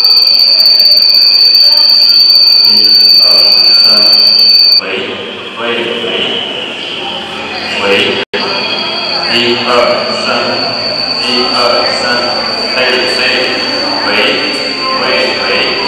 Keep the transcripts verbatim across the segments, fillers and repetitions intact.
一二三，回回回回，一二三，一二三，飞飞回回回。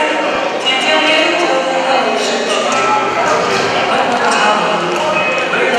天天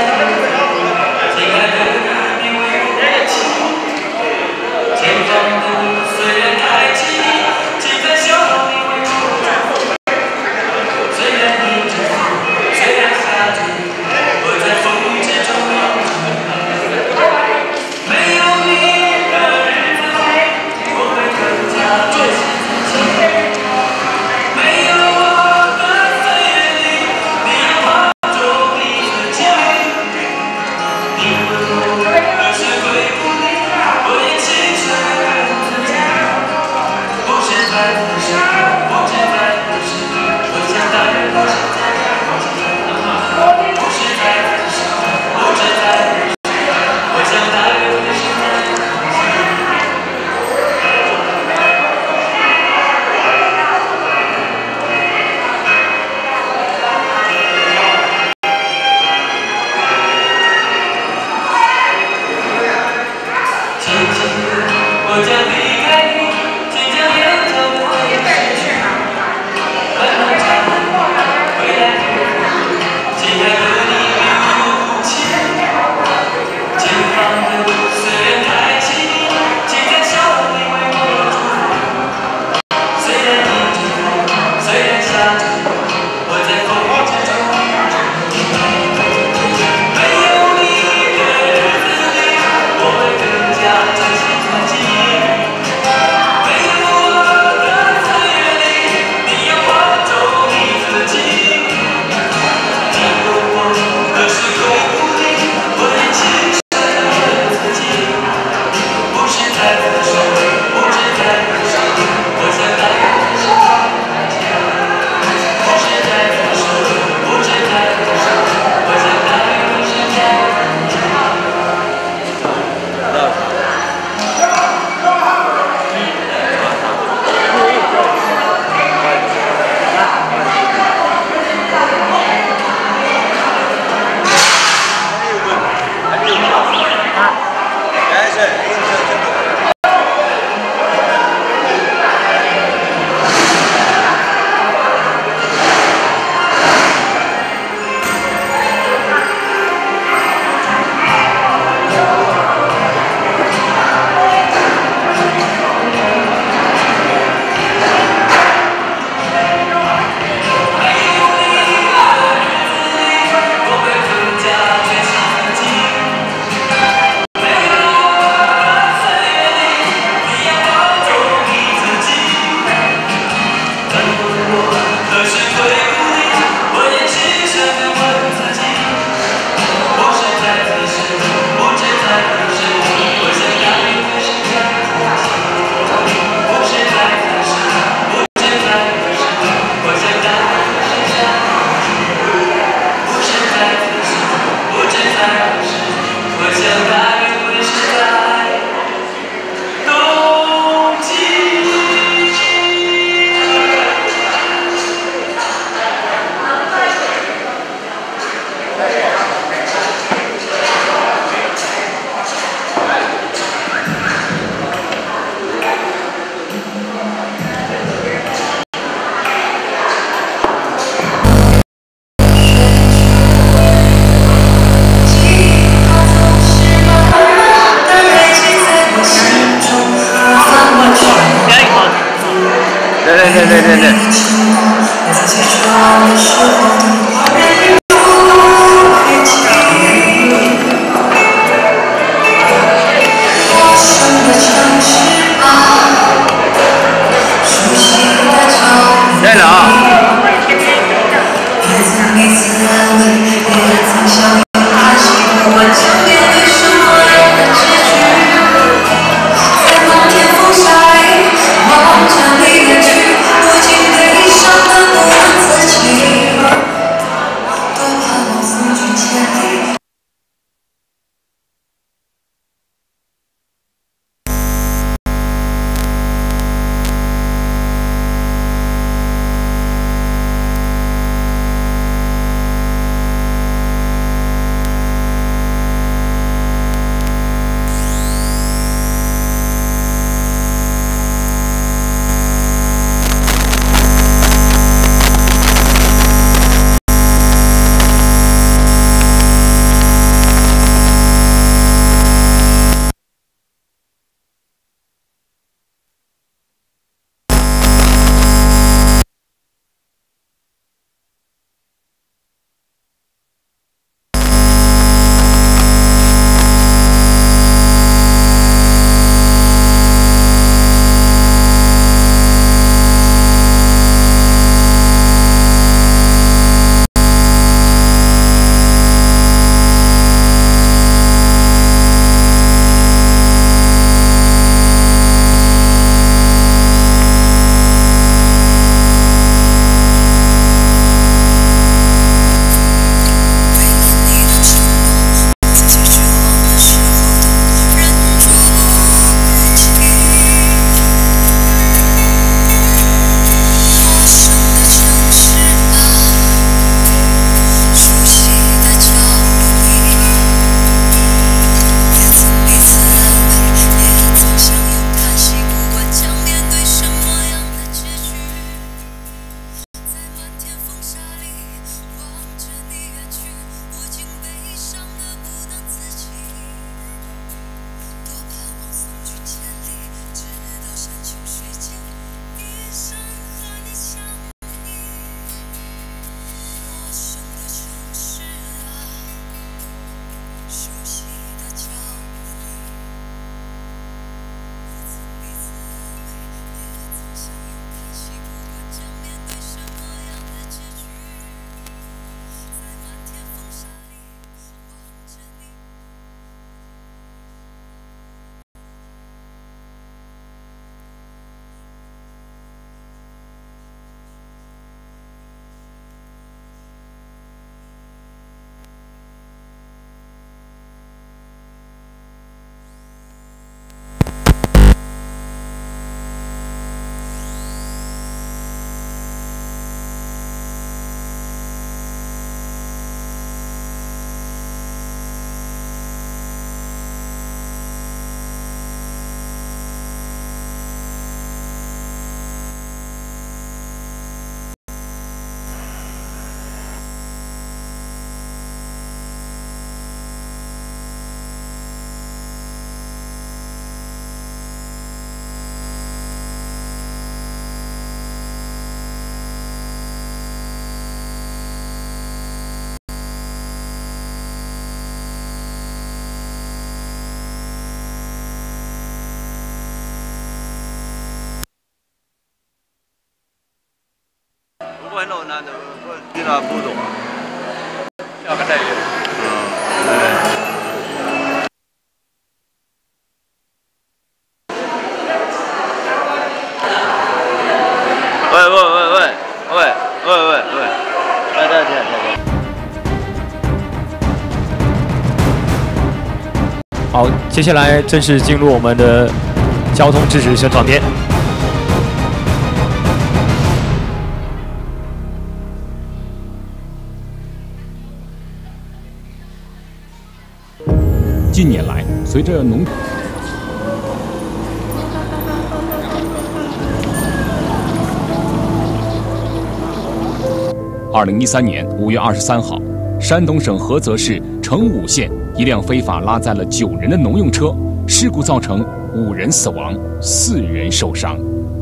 问我那都我你那不懂。要个待遇。嗯。喂喂喂喂喂喂喂喂，来来来来来。 好，接下来正式进入我们的交通知识宣传片。 近年来，随着农二零一三年五月二十三号，山东省菏泽市成武县一辆非法拉载了九人的农用车，事故造成五人死亡，四人受伤。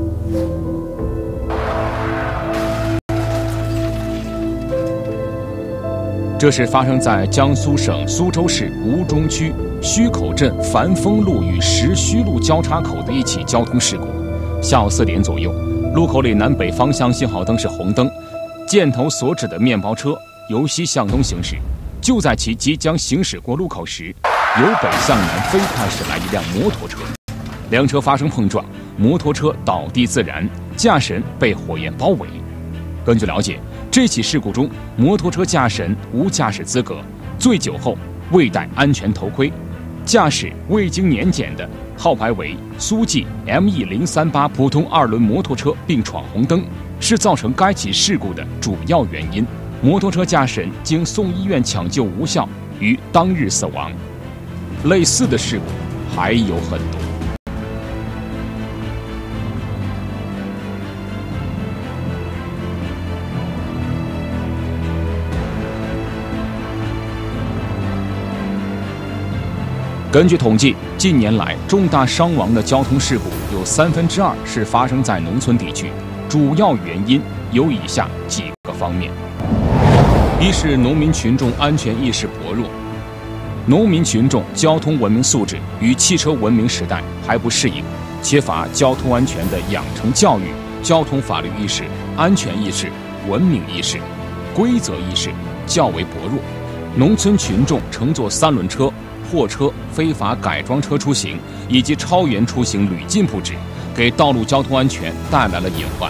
这是发生在江苏省苏州市吴中区圩口镇繁丰路与石圩路交叉口的一起交通事故。下午四点左右，路口里南北方向信号灯是红灯，箭头所指的面包车由西向东行驶。就在其即将行驶过路口时，由北向南飞快驶来一辆摩托车，两车发生碰撞，摩托车倒地自燃，驾驶人被火焰包围。根据了解，这起事故中，摩托车驾驶人无驾驶资格，醉酒后未戴安全头盔，驾驶未经年检的号牌为苏 G M E 零三八普通二轮摩托车并闯红灯，是造成该起事故的主要原因。摩托车驾驶人经送医院抢救无效，于当日死亡。类似的事故还有很多。根据统计，近年来重大伤亡的交通事故有三分之二是发生在农村地区，主要原因有以下几个方面。一是农民群众安全意识薄弱，农民群众交通文明素质与汽车文明时代还不适应，缺乏交通安全的养成教育、交通法律意识、安全意识、文明意识、规则意识较为薄弱。农村群众乘坐三轮车、货车、非法改装车出行以及超员出行屡禁不止，给道路交通安全带来了隐患。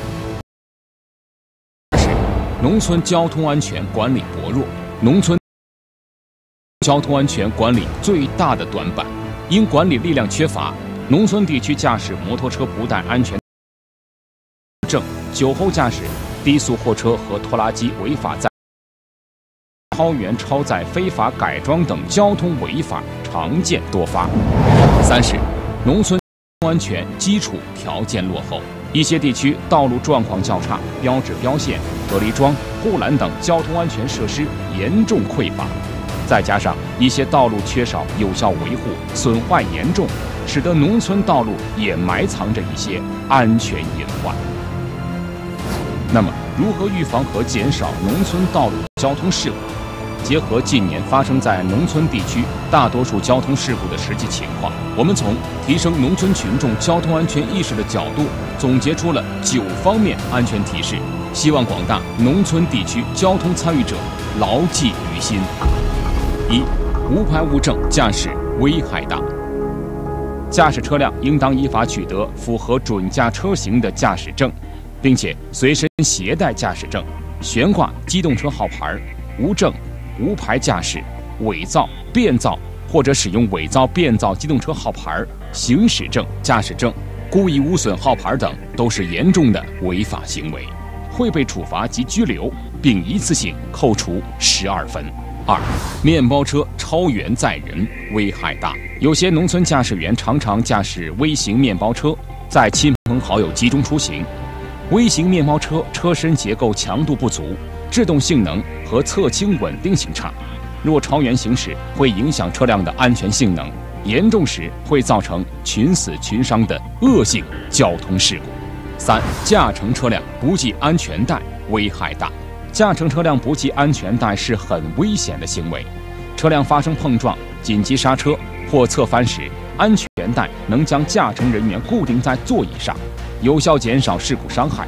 农村交通安全管理薄弱，农村交通安全管理最大的短板，因管理力量缺乏，农村地区驾驶摩托车不带安全证、酒后驾驶、低速货车和拖拉机违法载、超员超载、非法改装等交通违法常见多发。三是农村安全基础条件落后，一些地区道路状况较差，标志标线、隔离桩、护栏等交通安全设施严重匮乏，再加上一些道路缺少有效维护，损坏严重，使得农村道路也埋藏着一些安全隐患。那么，如何预防和减少农村道路交通事故？结合近年发生在农村地区大多数交通事故的实际情况，我们从提升农村群众交通安全意识的角度，总结出了九方面安全提示，希望广大农村地区交通参与者牢记于心。一、无牌无证驾驶危害大。驾驶车辆应当依法取得符合准驾车型的驾驶证，并且随身携带驾驶证，悬挂机动车号牌。无证、无牌驾驶、伪造、变造或者使用伪造、变造机动车号牌、行驶证、驾驶证、故意污损号牌等，都是严重的违法行为，会被处罚及拘留，并一次性扣除十二分。二、面包车超员载人危害大。有些农村驾驶员常常驾驶微型面包车，在亲朋好友集中出行。微型面包车车身结构强度不足，制动性能和侧倾稳定性差，若超员行驶会影响车辆的安全性能，严重时会造成群死群伤的恶性交通事故。三、驾乘车辆不系安全带危害大。驾乘车辆不系安全带是很危险的行为，车辆发生碰撞、紧急刹车或侧翻时，安全带能将驾乘人员固定在座椅上，有效减少事故伤害。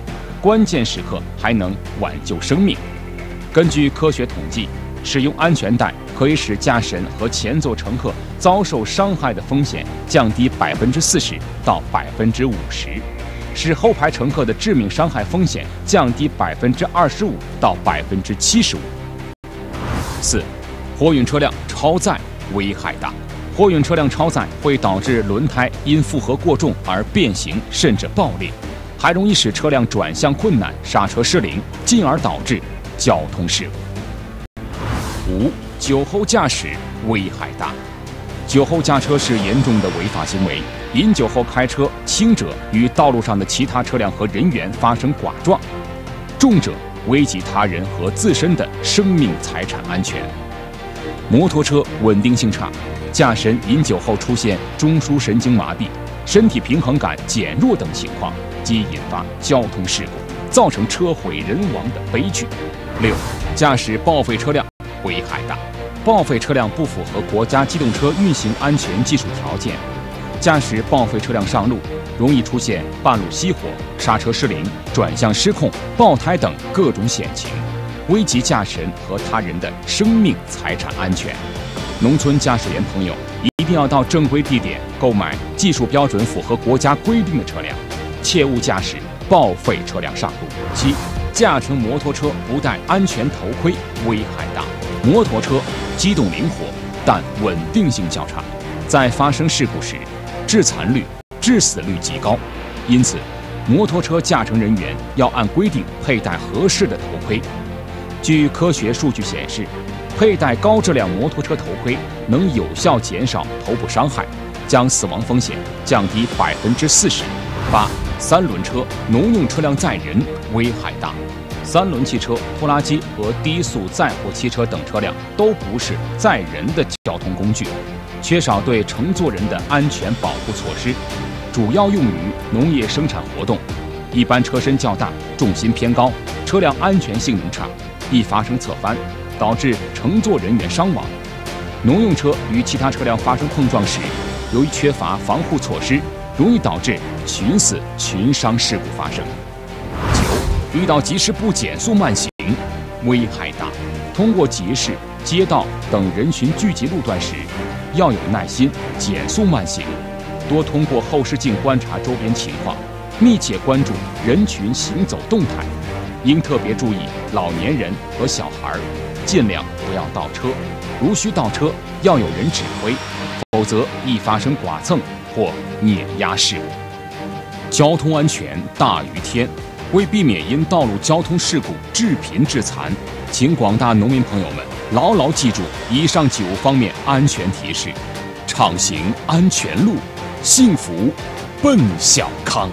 关键时刻还能挽救生命。根据科学统计，使用安全带可以使驾驶人和前座乘客遭受伤害的风险降低百分之四十到百分之五十，使后排乘客的致命伤害风险降低百分之二十五到百分之七十五。四，货运车辆超载危害大。货运车辆超载会导致轮胎因负荷过重而变形甚至爆裂，还容易使车辆转向困难、刹车失灵，进而导致交通事故。五、酒后驾驶危害大。酒后驾车是严重的违法行为，饮酒后开车，轻者与道路上的其他车辆和人员发生剐撞，重者危及他人和自身的生命财产安全。摩托车稳定性差，驾驶人饮酒后出现中枢神经麻痹、身体平衡感减弱等情况，即引发交通事故，造成车毁人亡的悲剧。六、驾驶报废车辆危害大。报废车辆不符合国家机动车运行安全技术条件，驾驶报废车辆上路，容易出现半路熄火、刹车失灵、转向失控、爆胎等各种险情，危及驾驶人和他人的生命财产安全。农村驾驶员朋友一定要到正规地点购买技术标准符合国家规定的车辆，切勿驾驶报废车辆上路。七、驾乘摩托车不戴安全头盔危害大。摩托车机动灵活，但稳定性较差，在发生事故时，致残率、致死率极高。因此，摩托车驾乘人员要按规定佩戴合适的头盔。据科学数据显示，佩戴高质量摩托车头盔能有效减少头部伤害，将死亡风险降低百分之四十。八、三轮车、农用车辆载人危害大。三轮汽车、拖拉机和低速载货汽车等车辆都不是载人的交通工具，缺少对乘坐人的安全保护措施，主要用于农业生产活动。一般车身较大，重心偏高，车辆安全性能差，易发生侧翻，导致乘坐人员伤亡。农用车与其他车辆发生碰撞时，由于缺乏防护措施，容易导致群死群伤事故发生。九、遇到急事不减速慢行，危害大。通过集市、街道等人群聚集路段时，要有耐心，减速慢行，多通过后视镜观察周边情况，密切关注人群行走动态，应特别注意老年人和小孩，尽量不要倒车。如需倒车，要有人指挥，否则易发生剐蹭或碾压事故。交通安全大于天。为避免因道路交通事故致贫致残，请广大农民朋友们牢牢记住以上九方面安全提示，畅行安全路，幸福奔小康。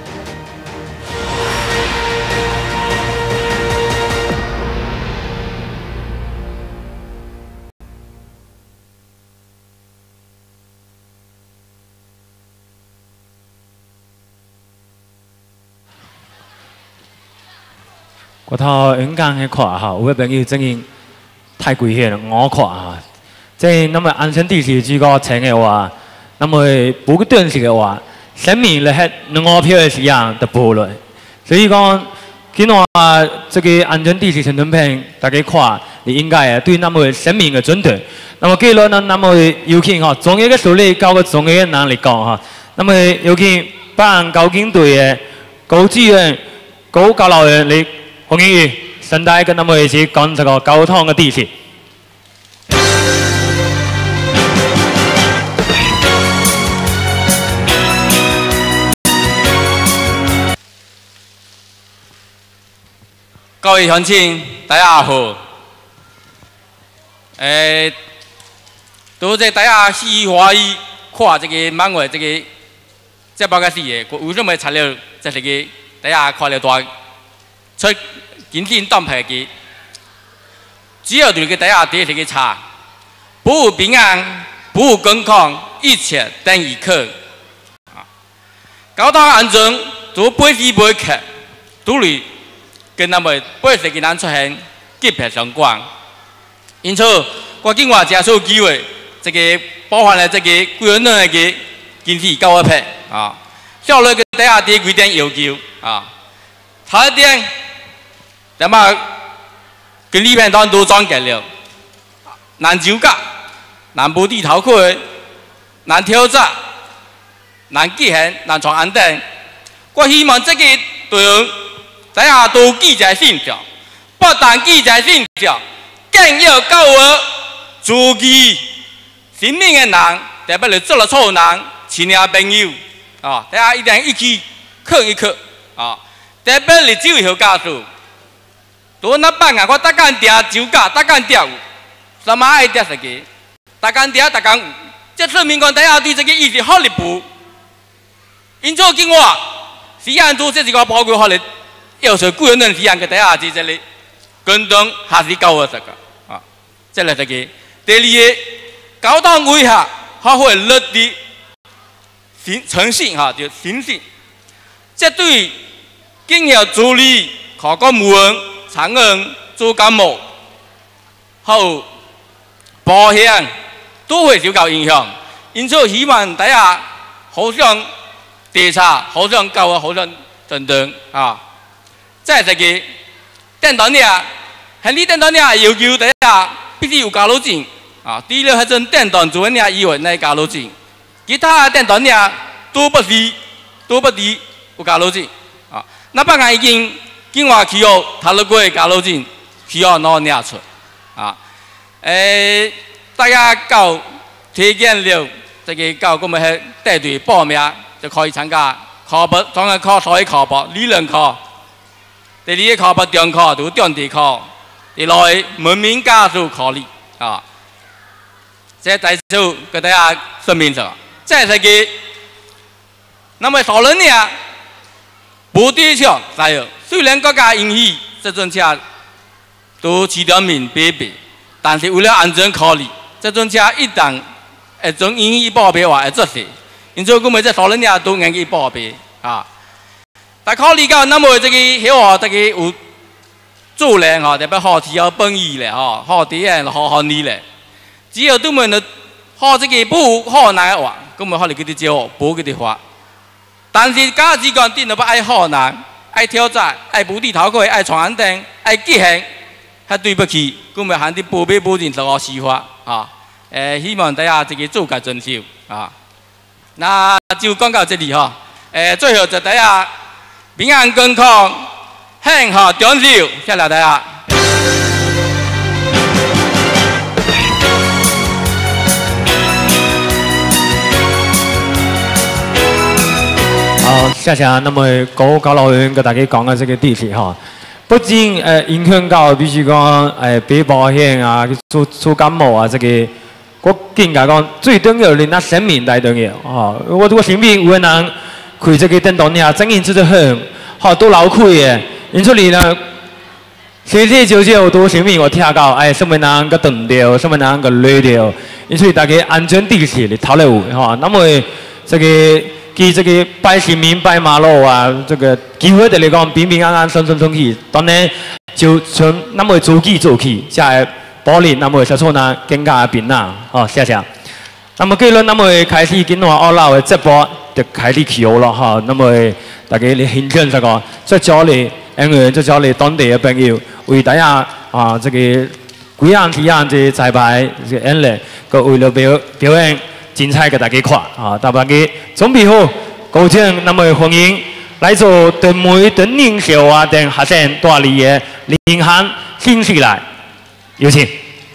我头远港去看哈，有位朋友真经太危险了，我看哈。即那么安全地势如果请的话，那么不断时的话，生命咧喺两个票的时间就保落。所以讲，今晚这个安全地势宣传片，大家看，你应该对那么生命的准备。那么记录呢，那么尤其哈，专业的处理交给专业的人来讲哈。那么尤其办交警队的高职员、高教导员嚟。洪英宇，顺带跟他们一起讲这个交通的地势。 各位乡亲，大家好。诶，多谢大家喜欢意看这个漫画这个这包个事业，为什么材料这是个大家看了多？出今天当牌嘅，只要对个大家对这个查，保护平安，保护健康，一切等于可。啊，交通安全都背时背刻，都嚟跟他们背时嘅人出现急迫相关。因此，我今话借数机会，这个包含了这个贵人的个经济交一批啊，效率嘅大家对几点要求啊。 头一点，那么跟里面当都装改了，难酒驾，难不地头盔，难挑战，难记恨，难闯安定。我希望这个队员大家都记在心上，不但记在心上，更要教我自己身边的人，特别是做了错人、亲戚朋友啊，大家一定一起看一看啊。特别是酒后驾驶，都那办啊，我大干爹酒驾，大干爹有，什么爱爹是个，大干爹大干有，这说明讲大家对这个意识好离谱。因做跟我，时间都这是个宝贵好的，要求雇员的时间给大家在这里跟踪还是教我这个啊，这来这个。第二个，交通危害，还会落地诚诚信哈，就诚信，这对。经验助理、考公务员、常人做干部，后保险都会受到影响。因此，希望大家互相调查、互相教育、互相等等啊。再一个，电动车，现在电动车要求大家必须有驾驶证啊。除了迄种电动自行车以外，那驾驶证，其他电动车都不是，都不是有驾驶证。那帮人已经计划需要讨论过驾驶证，需要拿拿出啊。诶、欸，大家到体检了，这个到我们去带队报名就可以参加考博，总共考三个考博，理论考，第二个考博中考就中地考，第六个文明驾驶考虑啊。这在此给大家说明着，再一个，那么少人呢？不对象还有，虽然国家允许这种车都骑条面白白，但是为了安全考虑，这种车一旦一种允许报备话会出事，因此我们这少人家都愿意报备啊。但考虑到那么这个希望这个有做人哈，特别好提要本意嘞哈，好体验好好你嘞，只要都们的好这个不好难话，我们好嚟佢哋教补佢哋话。但是驾驶员定了不爱好难，爱挑战，爱不地头盔，爱闯红灯，爱激行，还对不起，我们喊啲保庇保证这个司法啊。诶、呃，希望大家这个做个遵守啊。那就讲到这里哈。诶、呃，最后祝大家平安健康，幸福长寿，谢谢大家。 好，谢谢。那么高高老员跟大家讲的这个地铁哈，不仅呃影响到，比如讲诶买保险啊、做做感冒啊这个，我更加讲最重要的那生命最重要哈。我我身边有个人开这个电动车，经营做得很，好都老开的，因此你呢，实实少少都身边我听到，哎什么人个断掉，什么人个累掉，因此大家安全地铁的讨论有哈。那么这个。给这个百姓民摆马路啊，这个机会的来讲平平安安、顺顺顺去，当然就从那么做起做起，下保利那么小错呢更加平安。好，谢谢。那么今日那么开始今晚二老的直播就开始起好了哈。那么大家嚟欣赏这个，再找嚟因为再找嚟当地的朋友为大家啊这个几样几样的彩排这个演练，个为了表表演。精彩给大家看啊！大家准备好，高兴那么欢迎来自屯门屯宁小啊等学生大理的林涵新起来，有请。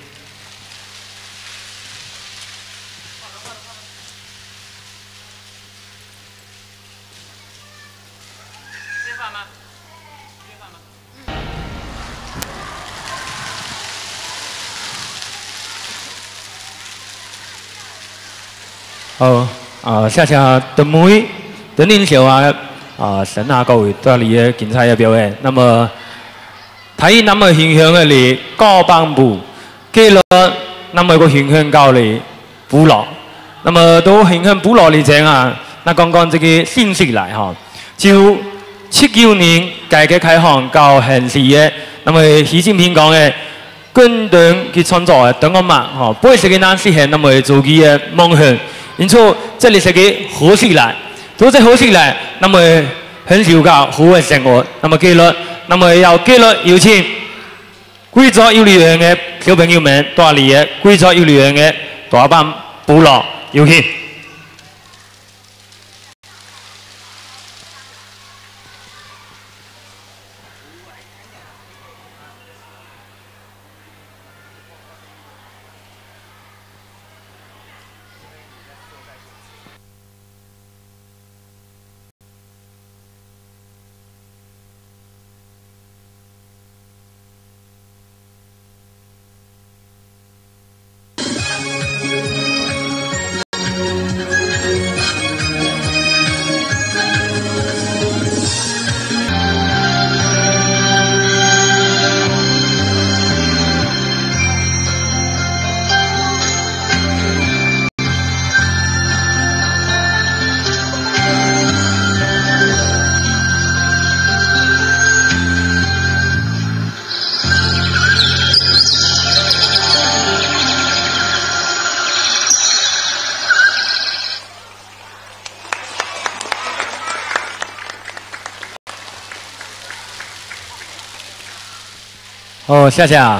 好，啊，谢谢屯门屯宁小啊啊神啊各位大理的精彩的表演。那么，睇那么形象的嚟高帮部，记录那么个形象到嚟部落，那么都形象部落嚟讲啊，那讲讲这个信息来哈，就七九年改革开放到现时的，那么习近平讲的。跟人去创造的等我嘛，吼，不会是个咱实现那么自己的梦想。因此，这里是个好事来，都在好事来，那么享受到好嘅生活。那么纪律，那么由纪律有请贵州幼儿园嘅小朋友们带嚟嘅贵州幼儿园嘅大班部落，有请。 哦，谢谢啊！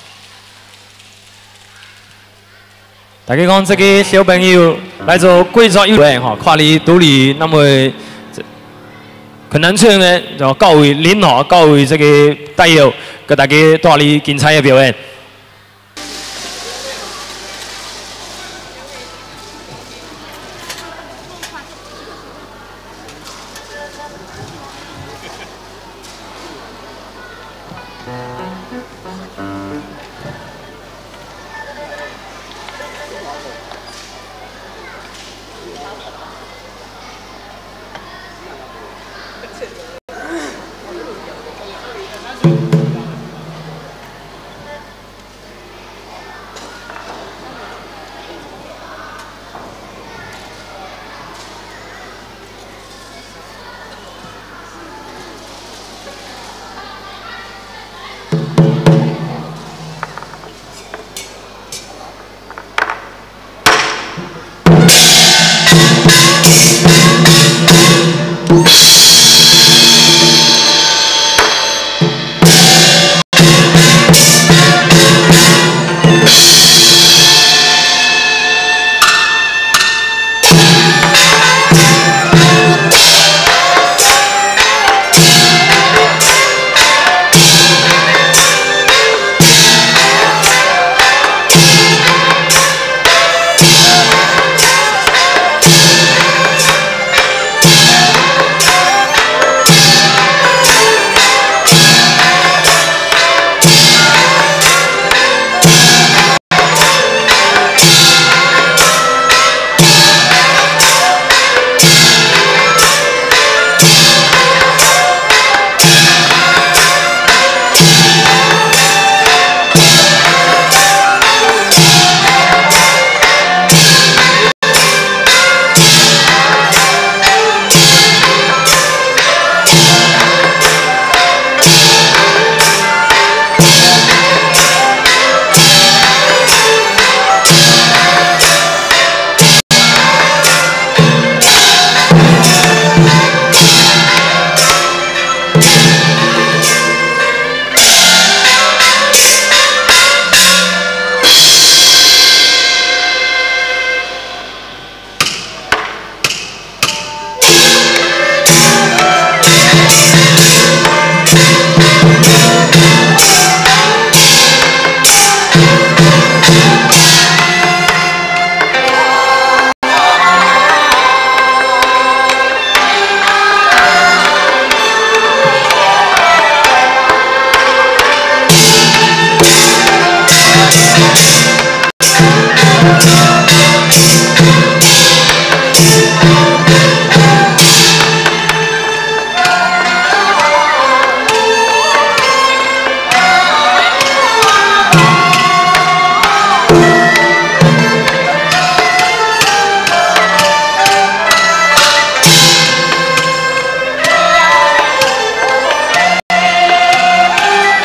大家讲这个小朋友来自贵州幼儿园吼，看你独立那么困难村呢，就各位领导、各位这个大友，给大家带来精彩的表演。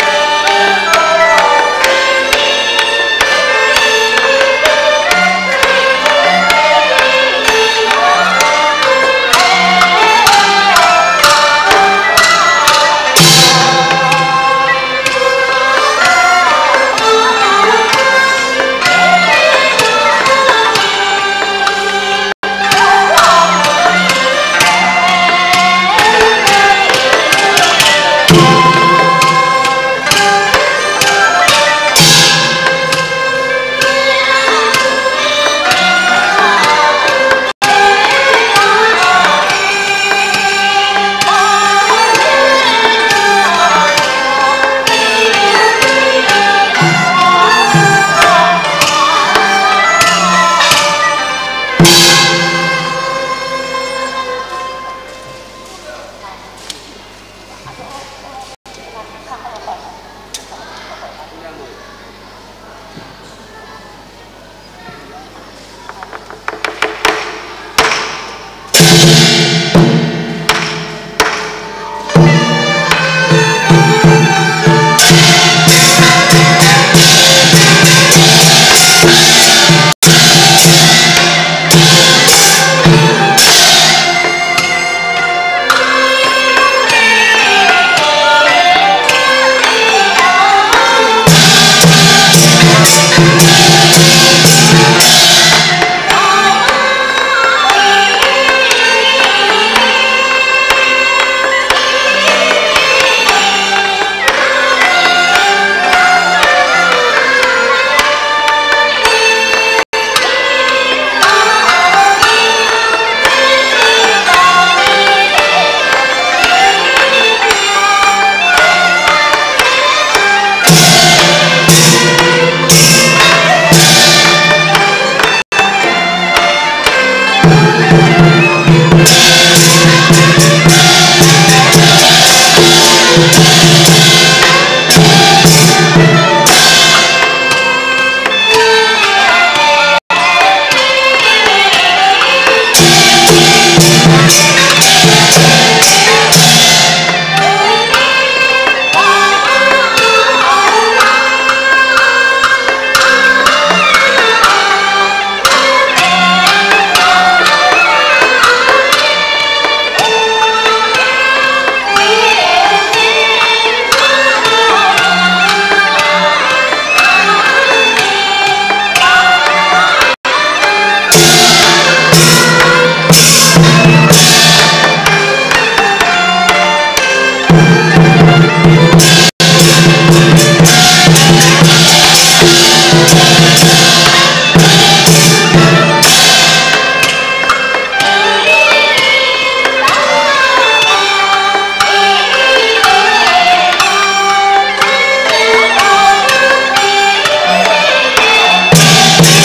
Hãy subscribe cho kênh Ghiền Mì Gõ để không bỏ lỡ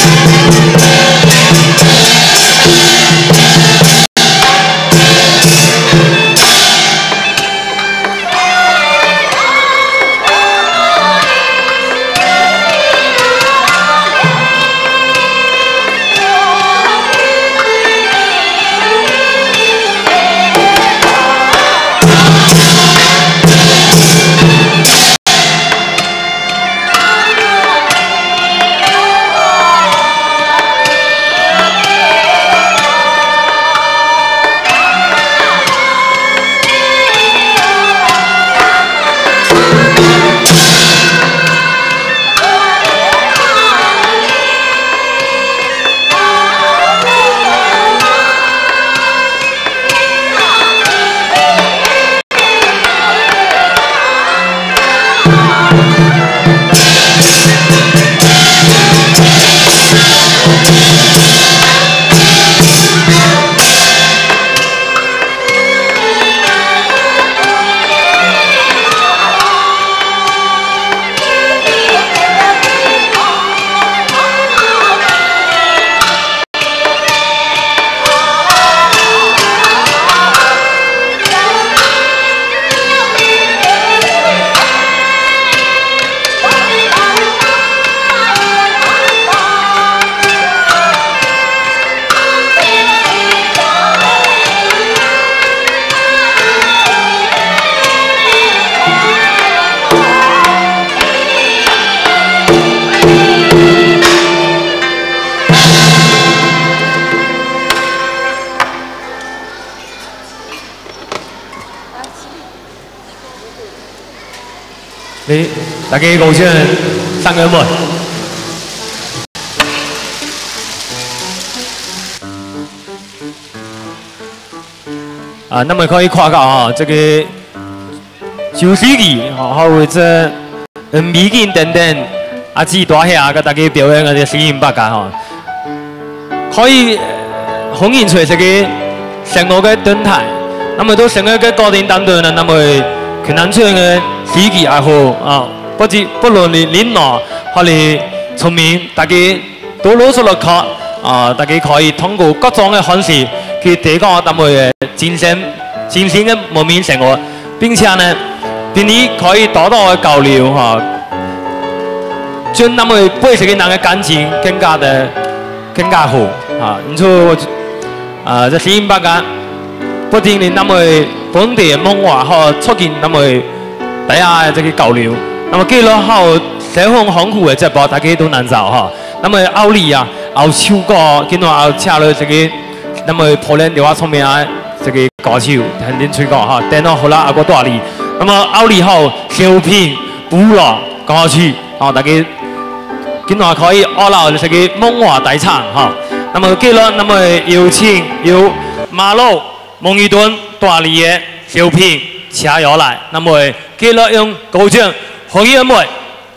你大家高兴三个门。啊，那么可以看到哈，这个旧司机哈，还有这嗯美景等等，啊，几大下给大家表演个四音八架哈，可以反映出这个生活的动态。那么都生活嘅家庭当中呢，那么可能出嘅司机也好啊，不知不論你年老或你聰明，大家都攞出嚟看啊，大家可以通過各種嘅方式去提高他們嘅精神、精神嘅文明生活，並且呢，俾你可以多多嘅交流哈，將他們彼此嘅人嘅感情更加的更加好啊！你說啊，這四音八架。不僅令他們本地文化和促進他們大家這個交流，那麼記錄後社會豐富嘅節目，大家都能做哈。那麼奧利啊，奧唱歌，見到奧唱了這個，那麼破爛電話上面啊，這個歌手肯定吹歌哈，等到後來阿個大力，那麼奧利後小品、部落歌曲，啊大家見到可以學到這個文化大場哈。那麼記錄，那麼有請有馬路。蒙一頓大力嘅小品車入來，那麼記錄用高唱紅葉梅。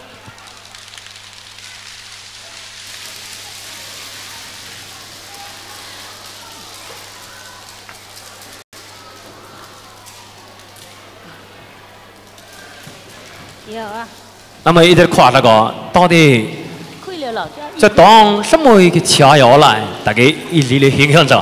有啊。 那麼一直看那個到底，這當什麼嘅車入來，大家一直嚟欣賞着。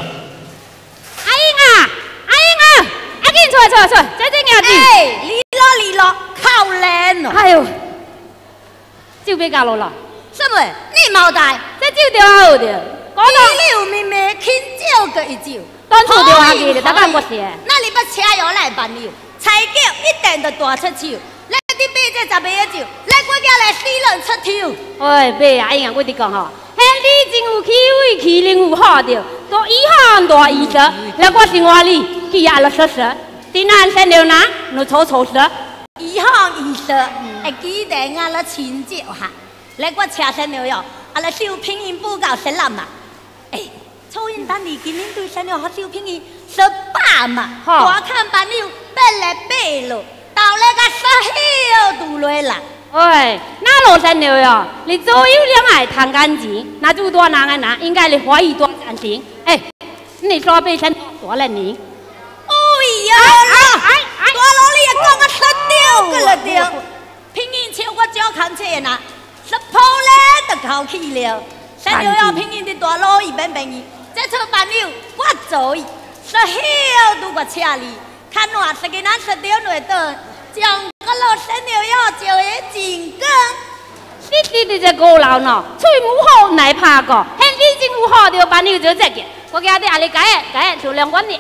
錯錯錯，真正嘅啲。哎，利落利落，靠靚哦。哎呦，照俾教路啦。什麼？你冇帶？這照掉好掉。講到你妹妹傾照嘅一照。當初掉下去，大家冇事。那你把車油來辦了，菜腳一定就大出招。你啲啤只就俾一照，你嗰家嚟死人出條。哎，俾阿英啊，我哋講嗬，喺你政府企位企領有好掉，都一行大意思，你我是我哩，佢也落實實。啲男生了呐，你錯錯實。一行一實，係記得我啦前朝下，你我車身了喲，阿啦小平音不夠十冧嘛。誒，初音單你今年對身了學小平音十八嘛，大看班了八嚟八咯，到你個十曉度來啦。喂，那老身了喲，你左右兩愛談感情，那就多難嘅嗱，應該你可以多感情。誒，你說俾身多了你。哎呀！大佬你又講我失掉嘅啦掉，偏偏超過咗近車嗱，十鋪咧就靠起了， 三六幺拼音的大路一本本意，这次班友我做伊，说晓度个车里，看我是给咱十条内灯，将个路三六幺就会进根。你弟弟这高老喏，吹母好难爬个，现你进母好的班友就这个，我家的阿里改改就两万的。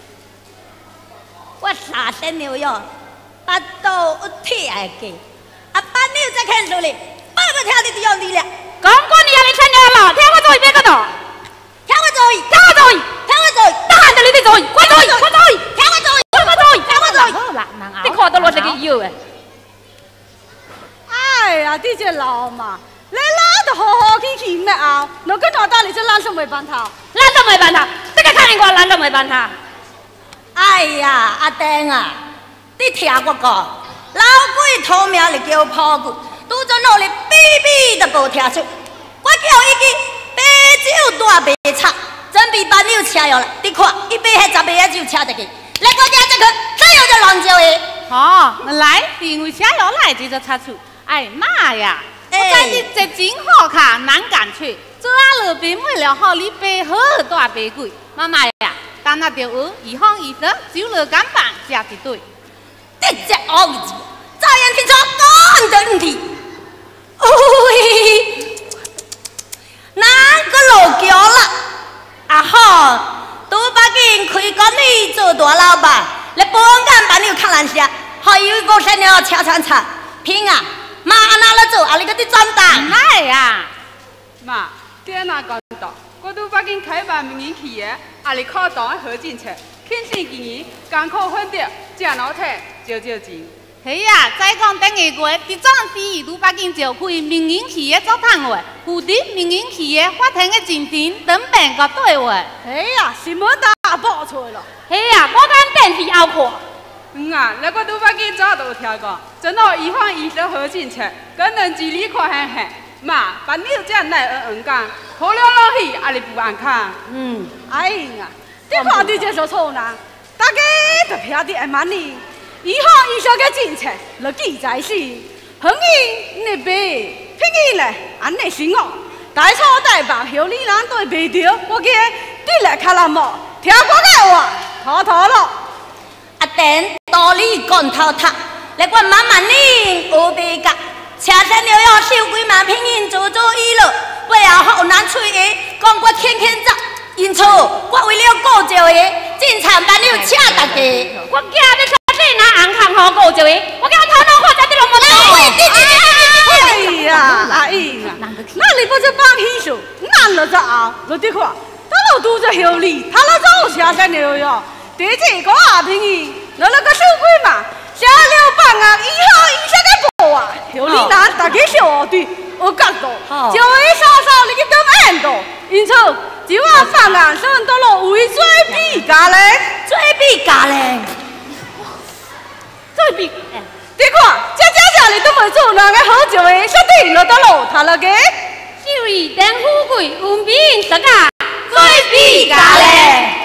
我啥三六幺，把刀铁来给，啊班友再看手里，八个条的都要你了。讲过你阿里三六幺了，听我做一遍个度，听我做一，听我做一，听我做一，得闲就你哋做一，快做一，快做一，听我做一，听我做一，听我做一。好啦，你看到我这个腰诶。 哎呀，你这老嘛，你老得好好去去咩啊？侬跟我打你这烂手没办他， 烂手没办他，这个看见我烂手没办他。哎呀，阿丁啊，你听我讲，老鬼土命你叫破骨，拄着努力比比都无听出。我叫伊去白酒大白菜，准备班友车药了。你看，伊买迄十杯酒车得去，来我家这个再有就乱叫伊。 哦，来是因为车药来这就擦出。哎妈呀！我看你这真好看，难干脆。做阿老爸买了好，你背好大背贵。妈妈呀，但那条鱼一方一色，酒了干板加一对。 你这恶子，早言听说讲得你。喂，哪个老叫了？啊好，都把紧开讲你做大老板，来帮俺班友看烂些，还有一个三了车餐茶，拼啊！妈拿了走，阿你个的装单。 妈呀！妈，点哪讲到？我都把紧开办民营企业，阿你靠当合进去，肯定经营，艰苦奋斗，赚老太少少钱。是呀，再讲等下个，第张事宜都把紧就开民营企业做摊位，负责民营企业发展的进程等变个对位。哎呀，新闻大爆出来了。 哎呀，我讲电视后看。 嗯啊，那个都把给早都听过，真好一方一色合进去，跟人距离看很远。妈，把你这样来嗯嗯讲，好了老去，阿你不安看。嗯，哎呀，你看你这说错呢，大家都偏的爱骂你，一方一色个进去，那记在心，恒毅你别，拼毅嘞，安尼行哦，大错大办，后你人对袂着，我给你来看那么，听我的话，妥妥了。 阿丁道理讲透透，来我慢慢念学白讲，车身了要手鬼嘛拼音做做伊了，背后好难吹的，讲我天天走，因此我为了顾着的，进厂班了请大家，我惊要出这拿红康好顾着的，我惊头脑发展的拢无来。 哎呀，阿姨啊，那你不是放屁手，难了这啊，我的看，他老拄着后里，他老走车身了哟。第一个阿平伊，那那个手鬼嘛，下了班啊，以后伊啥个无啊？后里拿大家小对，我讲到，就一稍稍你去等按到，因此就我饭啊，上到了为最比家嘞， 最比家嘞，最比。 你看，这这这里都没做那个好久诶，说对了到了，他那个， 就一等富贵，文凭这个最比家嘞。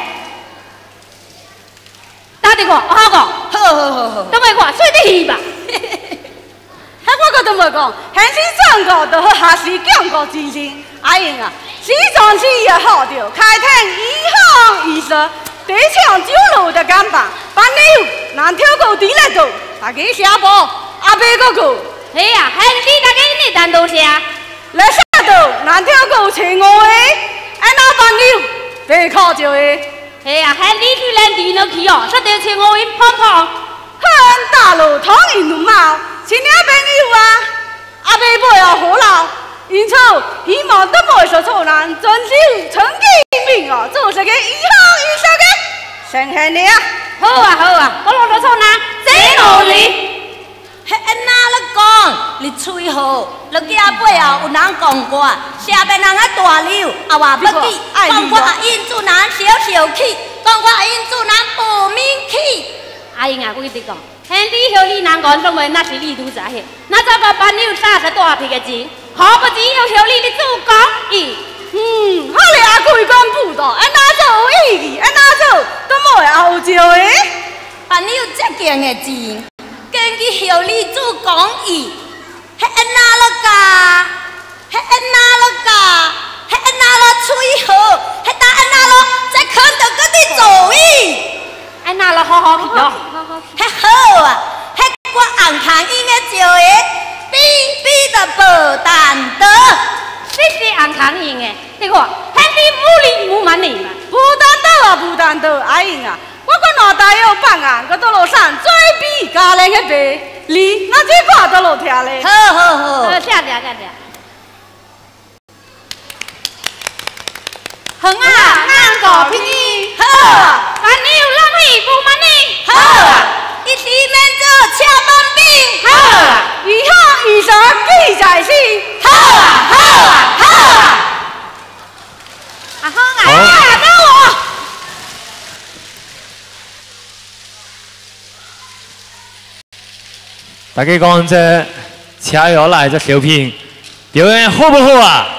打电话，我好讲，好好好好，都没讲，睡得起吧？ 还我个都没讲，还是上个都和还是讲个之前，哎呀，西装起也好着，开天一行一色，地上九路的干板，班里难跳过地来走，大家下坡，阿伯哥哥， 哎呀，还是大家你单独下， 来下头难跳过前五个，俺那班里别靠着的。 哎呀，喊你去来地那去哦，说得请我一胖胖， 很大路汤一路毛，亲戚朋友啊，阿伯不要好了，因此希望都不会说错人，遵守成绩命哦，做这个一行一色的，神仙的啊！ 好啊好啊，我老说错人，真努力。嘿，哪了讲？你吹好，你家背后有人讲过，下边人啊大溜，啊话不记，讲我因主人小小气，讲我因主人不明气。阿英啊，我跟你讲，现你后你人讲什么？那是你都知嘿。那这个班有三十大皮个钱，好不只有后你的主讲伊。 嗯，好嘞，阿贵讲不到，安哪做有意义？安哪做都冇会后照的。 班有这件个钱。根据后里主讲伊，迄安那了噶，迄安那了噶，迄好好去咯。 迄好啊，迄我红糖音的招的，比比的无担当。 你是红糖音的，你看，迄比母里母蛮你嘛。 无担当啊，无担当，阿英啊，我个脑袋有放啊，个倒落山最比家人迄白，你那这歌倒落听咧。 好好好， 好，谢谢谢谢。 哼啊，俺个拼音好啊， 万你有浪费不满你好啊，一时免做车板兵好啊，以后以上记在心好啊好啊好啊， 啊好啊，啊等我。 大家讲这车友来这小品表演好不好啊？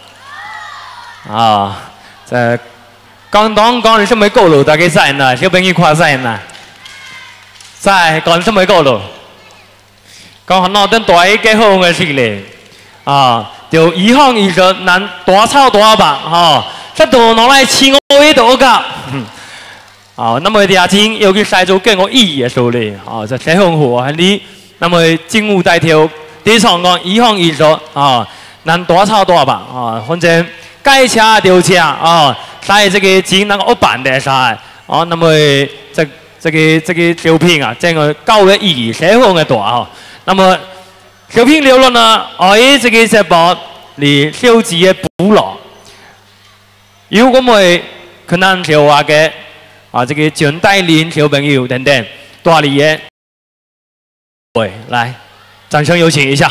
啊，这刚当讲你什么高路，大家在呢？小朋友看在呢？在讲什么高路？讲很多等大一几好嘅事咧，啊，就以行以上难大操大办哈，这都拿来请我一道噶。啊，那么啲錢有啲細做更有意義嘅數咧，啊，就寫紅火係啲，那麼政務大條啲廠講以行以上啊，難多操多吧啊，反正該車就車啊，在這個錢能夠辦得晒，啊，那麼這這個這個小品啊，整個高嘅意義寫紅嘅大啊，那麼小品了了呢，喺這個直播嚟收集嘅補落，如果咪可能就話嘅。啊，这个全带领小朋友等等，大理的，喂，来，掌声有请一下。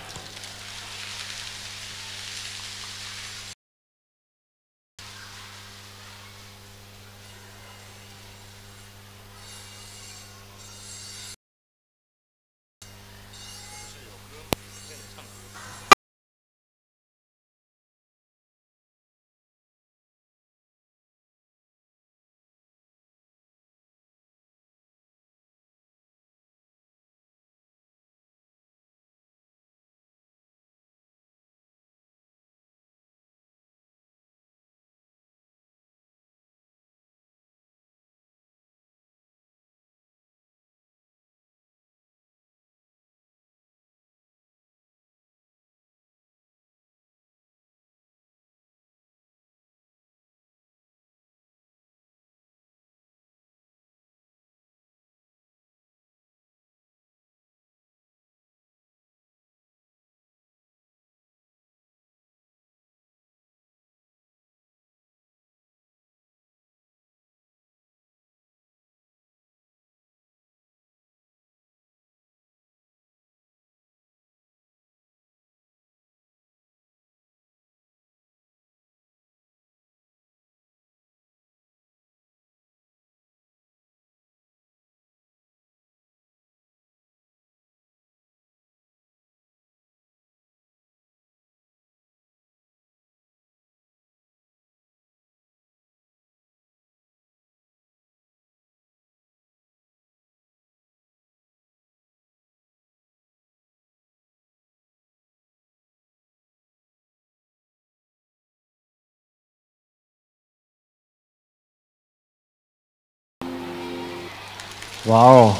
哇哦，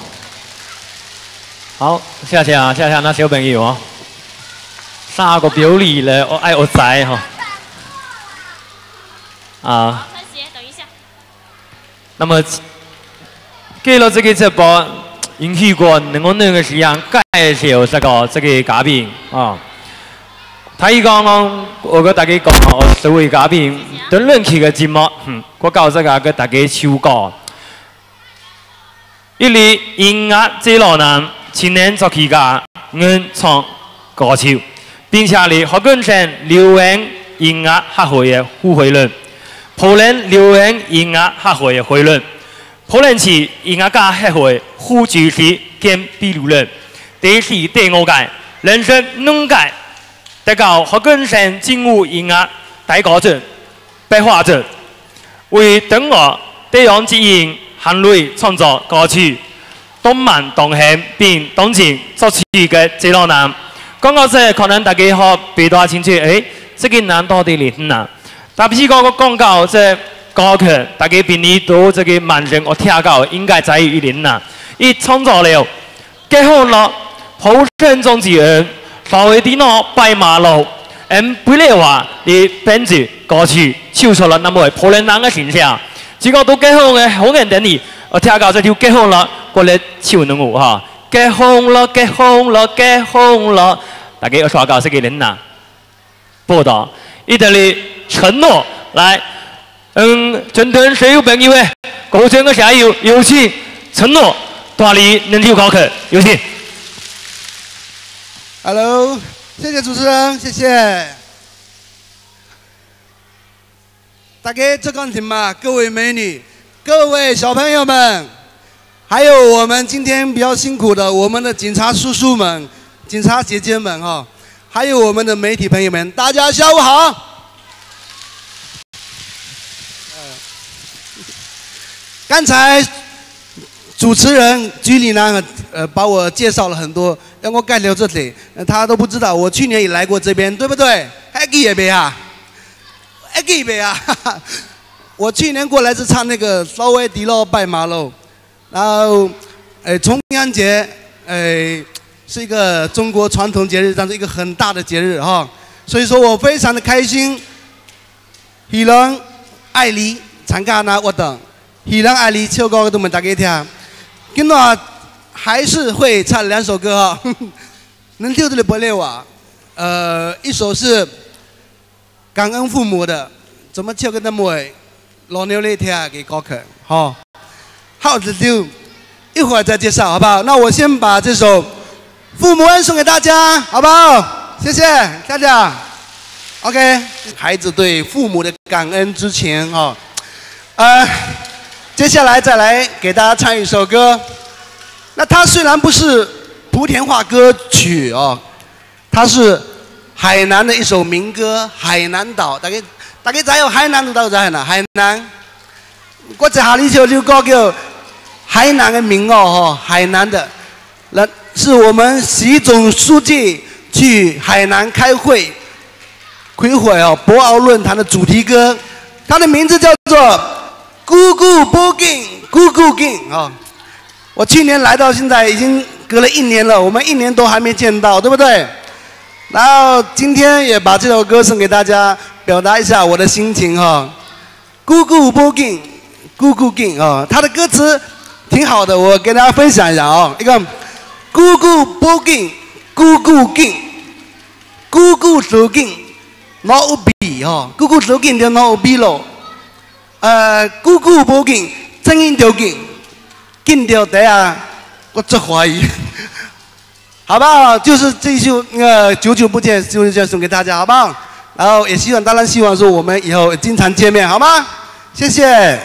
好，謝謝啊，謝謝那小朋友哦，三個表里咧，我愛我仔哈，啊， 等一下。 那麼給了這個直播，引起過能夠那個時間介紹這個這個嘉賓啊，睇講講，我跟大家講，我所謂嘉賓，等人氣嘅節目，嗯，我教這個跟大家唱歌。一哩音樂這路人青年作曲家演唱歌手，並且哩學根城流行音樂學會嘅副會長，普林流行音樂學會嘅會長，普林市音樂家協會副主席兼秘書長，第四第五屆人生兩屆得到學根城政務音樂大歌獎、白花獎，為等我地方之音。行類創作歌曲，東慢東輕並東情作曲嘅這路人，講到這可能大家好比較清楚，誒，這個人到底係哪？特別是個講到這歌曲，大家平时都这个慢声我听到应该在于林呐。伊创造了结婚了，好生中之人，稍微啲喏拜马路，嗯，不例话你编辑歌曲唱出了那么普通人的形象。结果都结婚嘅好人等你，我听到这条结婚了，过来唱两句哈。结婚了，结婚了，结婚了，大家有刷到这个人呐？报道，伊这里承诺来，嗯，今天谁有朋友诶？高声嘅下有有请承诺大力能跳高曲，有请。 Hello， 谢谢主持人，谢谢。大家这个听嘛，各位美女，各位小朋友们，还有我们今天比较辛苦的我们的警察叔叔们、警察姐姐们哈，还有我们的媒体朋友们，大家下午好。刚才主持人居里呢，呃，把我介绍了很多，让我介绍这里，呃，他都不知道，我去年也来过这边，对不对？还记得没啊？还记得没啊？我去年过来是唱那个稍微迪洛拜马路，然后，呃，重阳节，呃，是一个中国传统节日，但是一个很大的节日哈，所以说我非常的开心。希望爱你参加那活动，希望爱你唱歌给我们大家听。今晚还是会唱两首歌哈，能跳的不累我。呃，一首是感恩父母的，怎么唱给他们老牛来听给歌曲，好，好的就一会儿再介绍，好不好？那我先把这首《父母恩》送给大家，好不好？谢谢大家。OK， 孩子对父母的感恩之前哈，呃，接下来再来给大家唱一首歌。那它虽然不是莆田话歌曲哦，它是海南的一首民歌《海南岛》。大家大家知有海南岛在哪？海南，我在下里首就歌叫海南的民哦，哈，海南的，那是我们习总书记去海南开会。开会哦，博鳌论坛的主题歌，它的名字叫做《姑姑不敬，姑姑敬》啊。我去年来到现在已经隔了一年了，我们一年都还没见到，对不对？然后今天也把这首歌送给大家，表达一下我的心情哈。姑姑不敬，姑姑敬啊，它的歌词挺好的，我跟大家分享一下啊。一个姑姑不敬，姑姑敬，姑姑不敬。我有比吼，姑姑走紧就我有比咯。呃，姑姑不紧，正音就紧，紧到底下我真怀疑。好不好？就是这一首呃，久久不见，就这样送给大家，好不好？然后也希望，当然希望说我们以后经常见面，好吗？谢谢。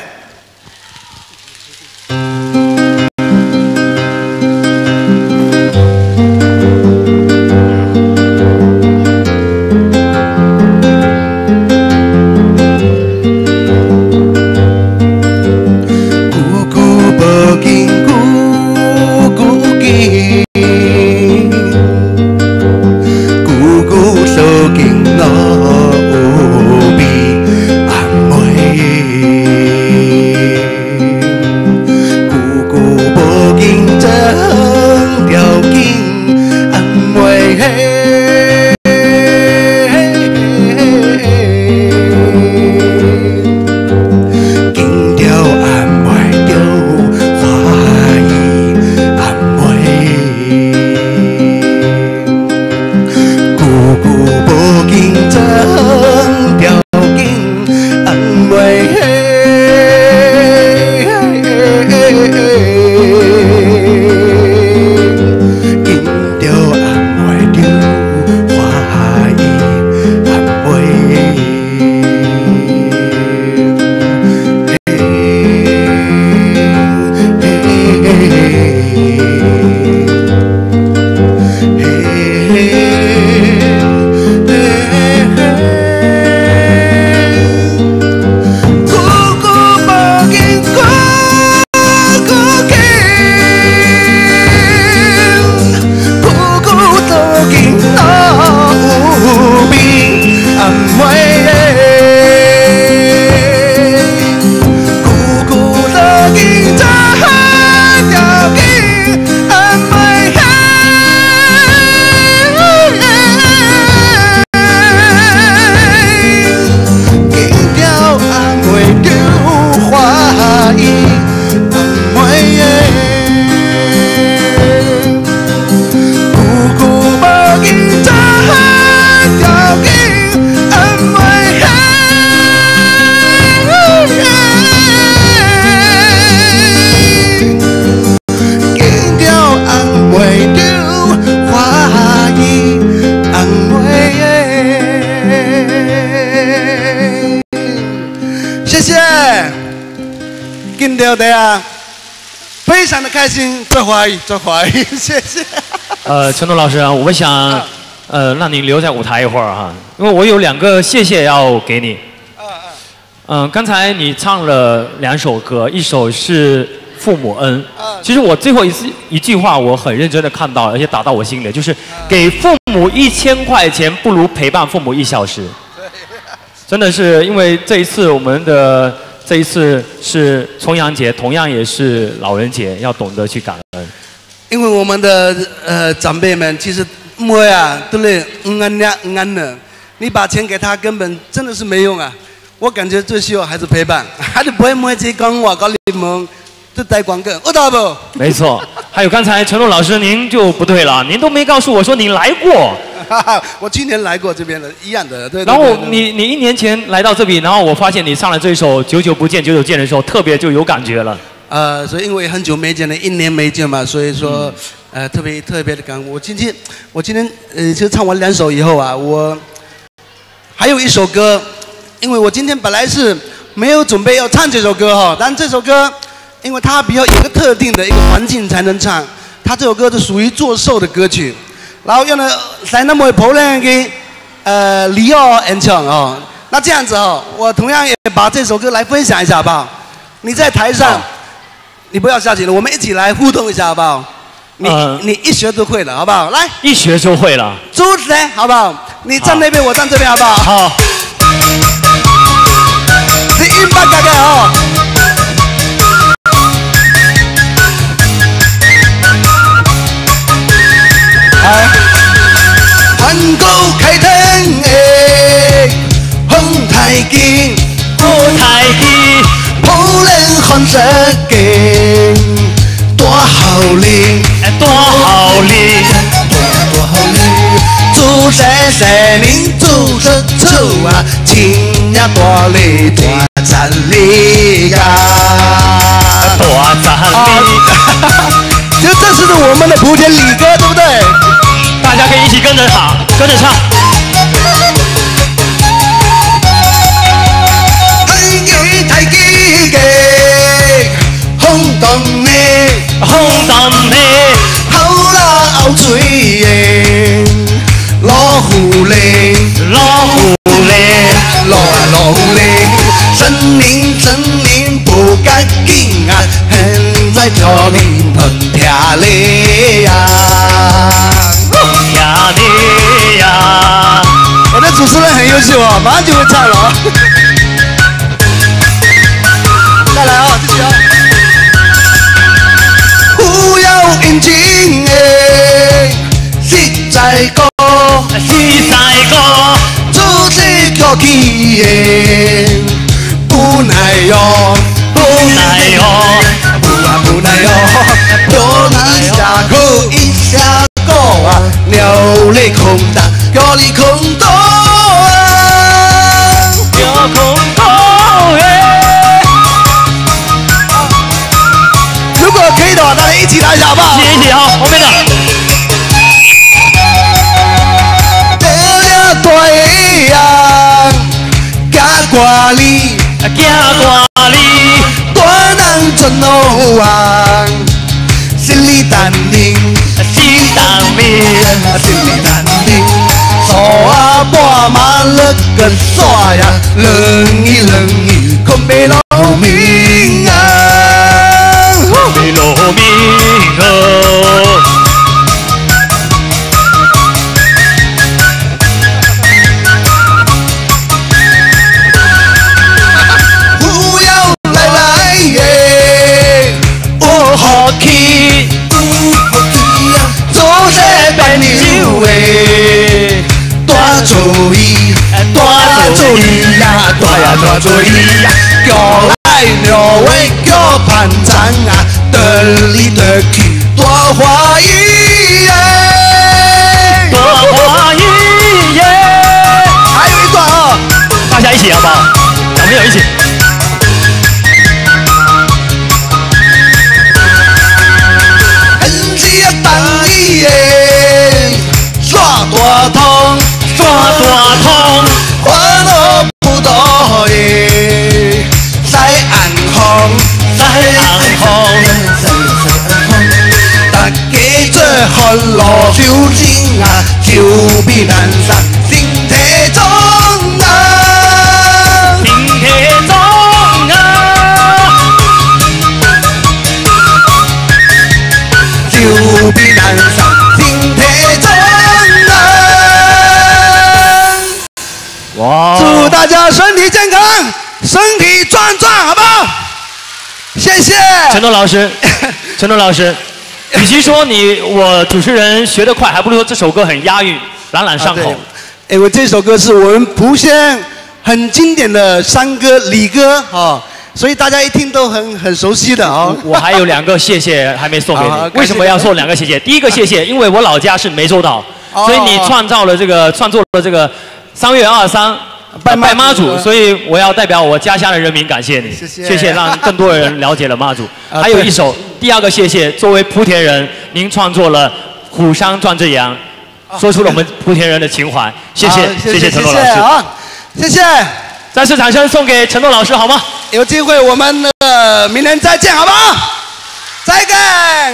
谢谢。跟着的呀，非常的开心，最怀疑，最怀疑，谢谢。 呃，陈东老师啊，我想呃让你留在舞台一会儿哈，因为我有两个谢谢要给你。嗯、呃，刚才你唱了两首歌，一首是《父母恩》。其实我最后一次一句话我很认真的看到，而且打到我心里，就是给父母一千块钱不如陪伴父母一小时。真的是因为这一次我们的这一次是重阳节，同样也是老人节，要懂得去感恩。 因为我们的呃长辈们其实摸呀都是嗯安呀嗯安的，你把钱给他根本真的是没用啊。我感觉最需要还是陪伴，还是不会摸这讲话搞你们这带广告，我道不？ 没错，还有刚才陈露老师您就不对了，您都没告诉我说您来过。 我去年来过这边的，一样的。对。 然后你你一年前来到这里，然后我发现你唱了这一首《久久不见久久见》的时候，特别就有感觉了。 呃，所以因为很久没见了，一年没见嘛，所以说、嗯、呃特别特别的感悟。我今天我今天呃就唱完两首以后啊，我还有一首歌。因为我今天本来是没有准备要唱这首歌哈，但这首歌，因为它比较有个特定的一个环境才能唱，它这首歌是属于作寿的歌曲，然后用了在那么普人给呃李奥演唱哦。那这样子哦，我同样也把这首歌来分享一下好不好？你在台上，你不要下去了，我们一起来互动一下好不好？你、呃、你一学就会了好不好？来， 一学就会了。 主持人好不好？你站那边，我站这边好不好？ 好。 是音乐家的哦。哎，环顾开天的风太紧， 风太紧， 普人看世界，大好灵， 大好灵， 大好灵。祝世世人祝出出啊，亲呀大力大赞力呀， 大赞力。 其实这是我们的莆田礼歌，对不对？ 大家可以一起跟着唱，跟着唱。 太极太极嘅，风动呢， 风动呢， 口啦口水嘅。老虎嘞， 老虎嘞， 老啊老虎嘞，森林森林不干净啊，现在叫你碰天嘞呀， 碰天嘞呀。 我的主持人很优秀哦，马上就会唱了。再来啊，继续啊。不要眼睛诶，实在讲。 是在个， 就是过去的不耐用， 不耐用， 不啊不耐用，叫你下课一下课啊，鸟你空荡，叫你空荡， 叫空荡耶。 如果可以的话，大家一起来一下好不好？ 一起一起好，后面的。 大样，行外里， 行外里， 大人真好啊，心里淡定， 心淡定， 心里淡定，手啊半马了个耍呀，冷一冷一，可没劳命啊， 没劳命哦。 注意，大注意呀，大呀大注意呀！叫来鸟位叫盘长啊，得里得去多欢喜耶， 多欢喜耶！ 还有一段哦， 大家一起好不好？小朋友一起。 很是大意耶，耍大通。耍大通，花落不多耶， 身体健康，身体壮壮，好不好？谢谢。 陈东老师，陈东老师，与其说你我主持人学得快，还不如说这首歌很押韵，朗朗上口。 啊哎，我这首歌是我们蒲县很经典的山歌、里歌哦，所以大家一听都很很熟悉的哦。 我还有两个谢谢还没送给你，为什么要送两个谢谢？第一个谢谢，因为我老家是湄洲岛，所以你创造了这个创作了这个三月二十三拜拜妈祖，所以我要代表我家乡的人民感谢你，谢谢，谢谢让更多的人了解了妈祖。还有一首，第二个谢谢，作为莆田人，您创作了《虎山壮志扬》。说出了我们莆田人的情怀，谢谢谢谢陈诺老师啊，谢谢， 再次掌声送给陈诺老师好吗？ 有机会我们呃明年再见好不好？再见。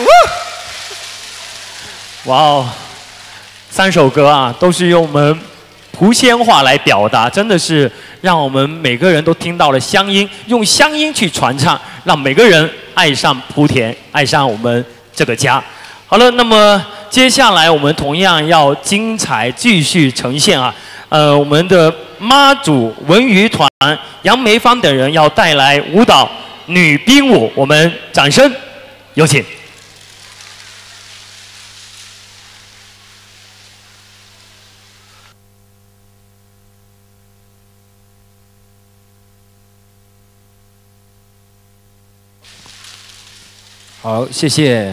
哇哦，三首歌啊，都是用我们莆仙话来表达，真的是让我们每个人都听到了乡音，用乡音去传唱，让每个人爱上莆田，爱上我们这个家。好了，那么接下来我们同样要精彩继续呈现啊！呃，我们的妈祖文娱团杨梅芳等人要带来舞蹈女兵舞，我们掌声有请。好，谢谢。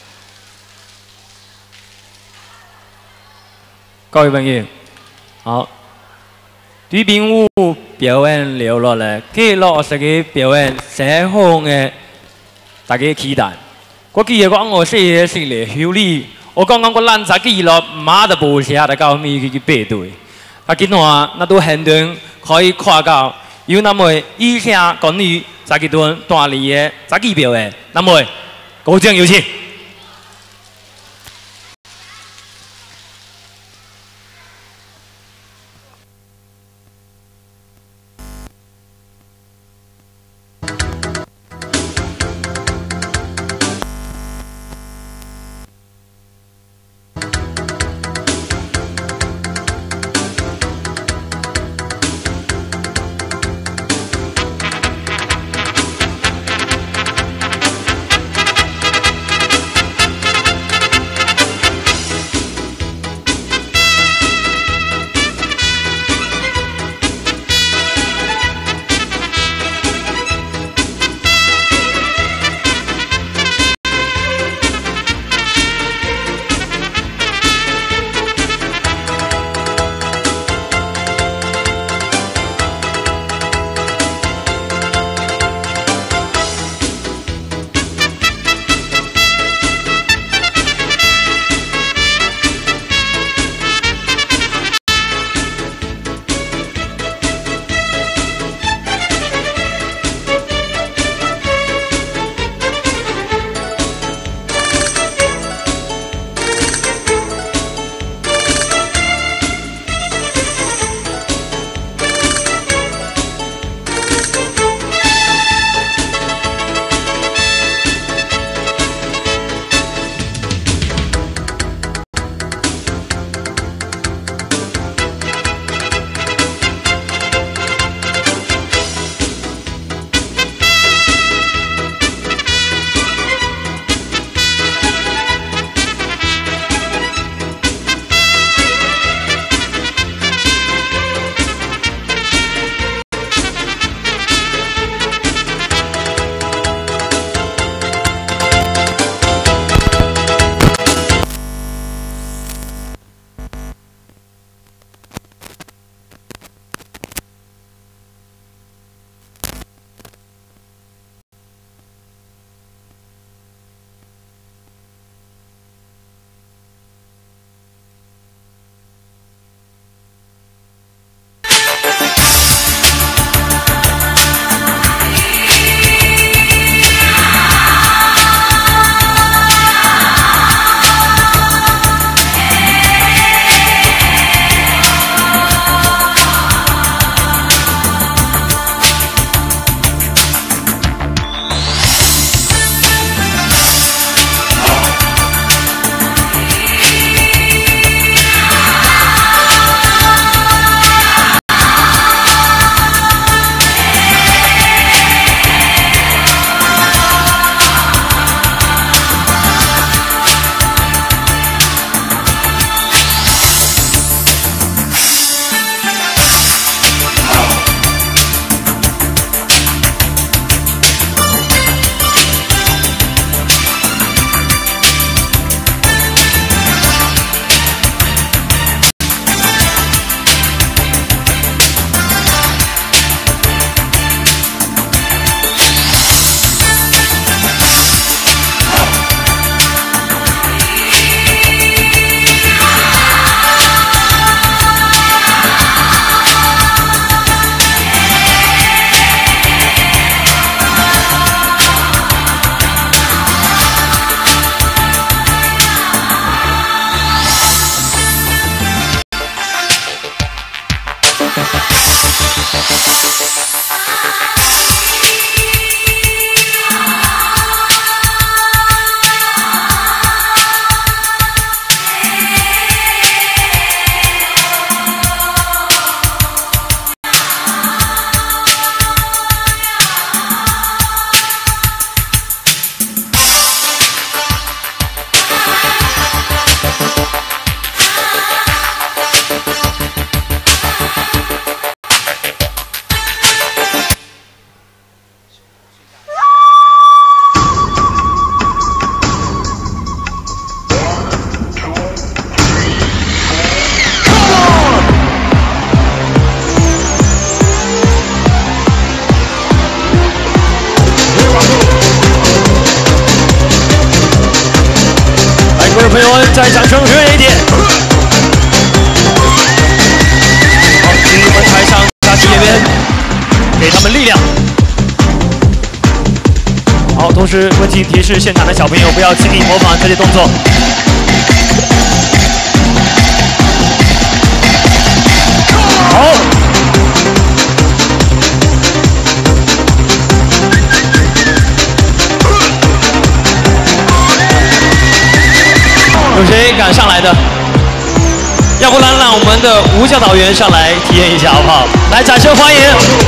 各位朋友，好，女兵舞表演了落来，接落嚟嘅表演sehr好嘅，大家期待。我記得講我細嘢時嚟曉你，我剛剛個爛仔記落馬的步下，大家咪去背對。啊，今話那都很多可以看到，有那麼以下講你在幾段大理嘅在幾表演，那麼高將有請。 再掌声热烈一点。好，给我们台上杂技演员，给他们力量。好，同时温馨提示现场的小朋友不要轻易模仿这些动作。好。 有谁敢上来的？要不然让我们的吴教导员上来体验一下，好不好？来，掌声欢迎！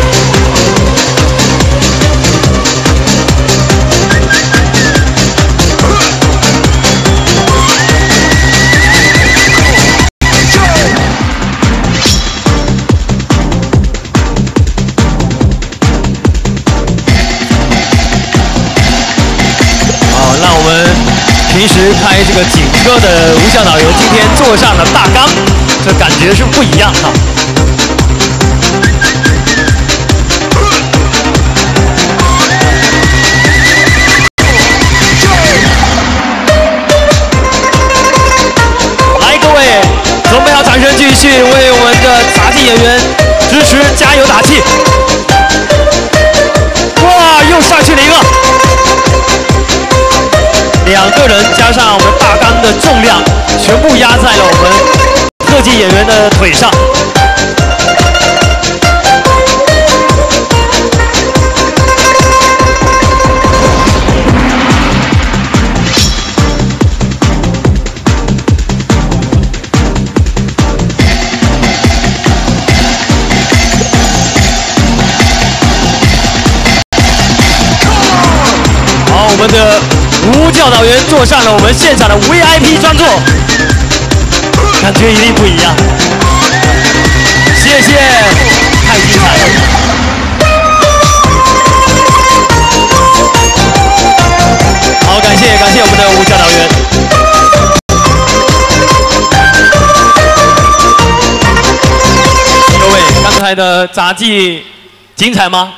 好，让我们。 平时开这个警车的吴教导员今天坐上了大纲，这感觉是不一样哈。来，各位，准备好掌声，继续为我们的杂技演员支持加油打气。哇，又上去了一个。 两个人加上我们大杆的重量，全部压在了我们特技演员的腿上。好，我们的。 吴教导员坐上了我们现场的 V I P 专座，感觉一定不一样。谢谢，太精彩了！好，感谢感谢我们的吴教导员。各位，刚才的杂技精彩吗？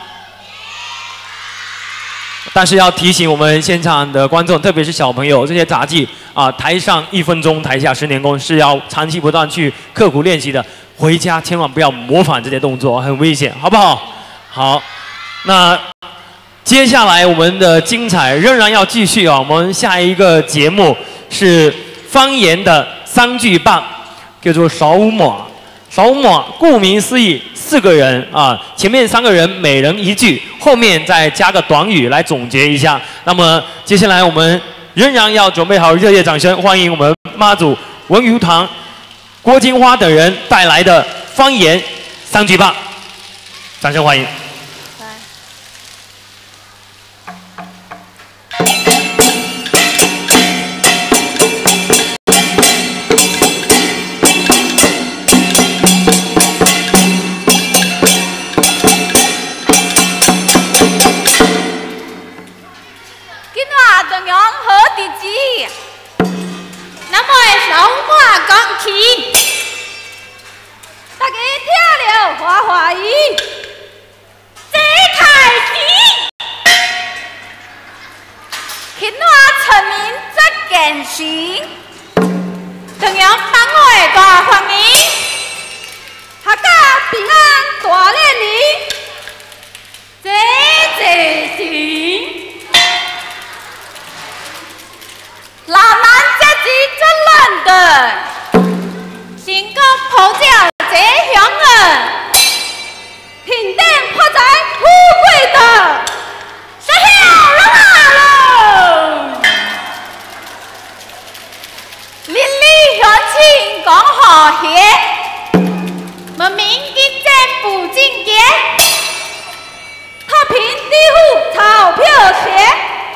但是要提醒我们现场的观众，特别是小朋友，这些杂技啊，台上一分钟，台下十年功，是要长期不断去刻苦练习的。回家千万不要模仿这些动作，很危险，好不好？好，那接下来我们的精彩仍然要继续啊。我们下一个节目是方言的三句半，叫做手马。 手马，顾名思义，四个人啊，前面三个人每人一句，后面再加个短语来总结一下。那么接下来我们仍然要准备好热烈掌声，欢迎我们妈祖文娱堂、郭金花等人带来的方言三句半，掌声欢迎。 大家听了欢欢喜，这开始，听我村民做建行，同样帮我的大欢迎，客家平安大礼礼，这这行，老南这是真难的。 新歌普照这乡人，平顶发财富贵的，是晓人啊喽！邻里乡亲讲和谐，文明经济不境界，太平地户钞票钱，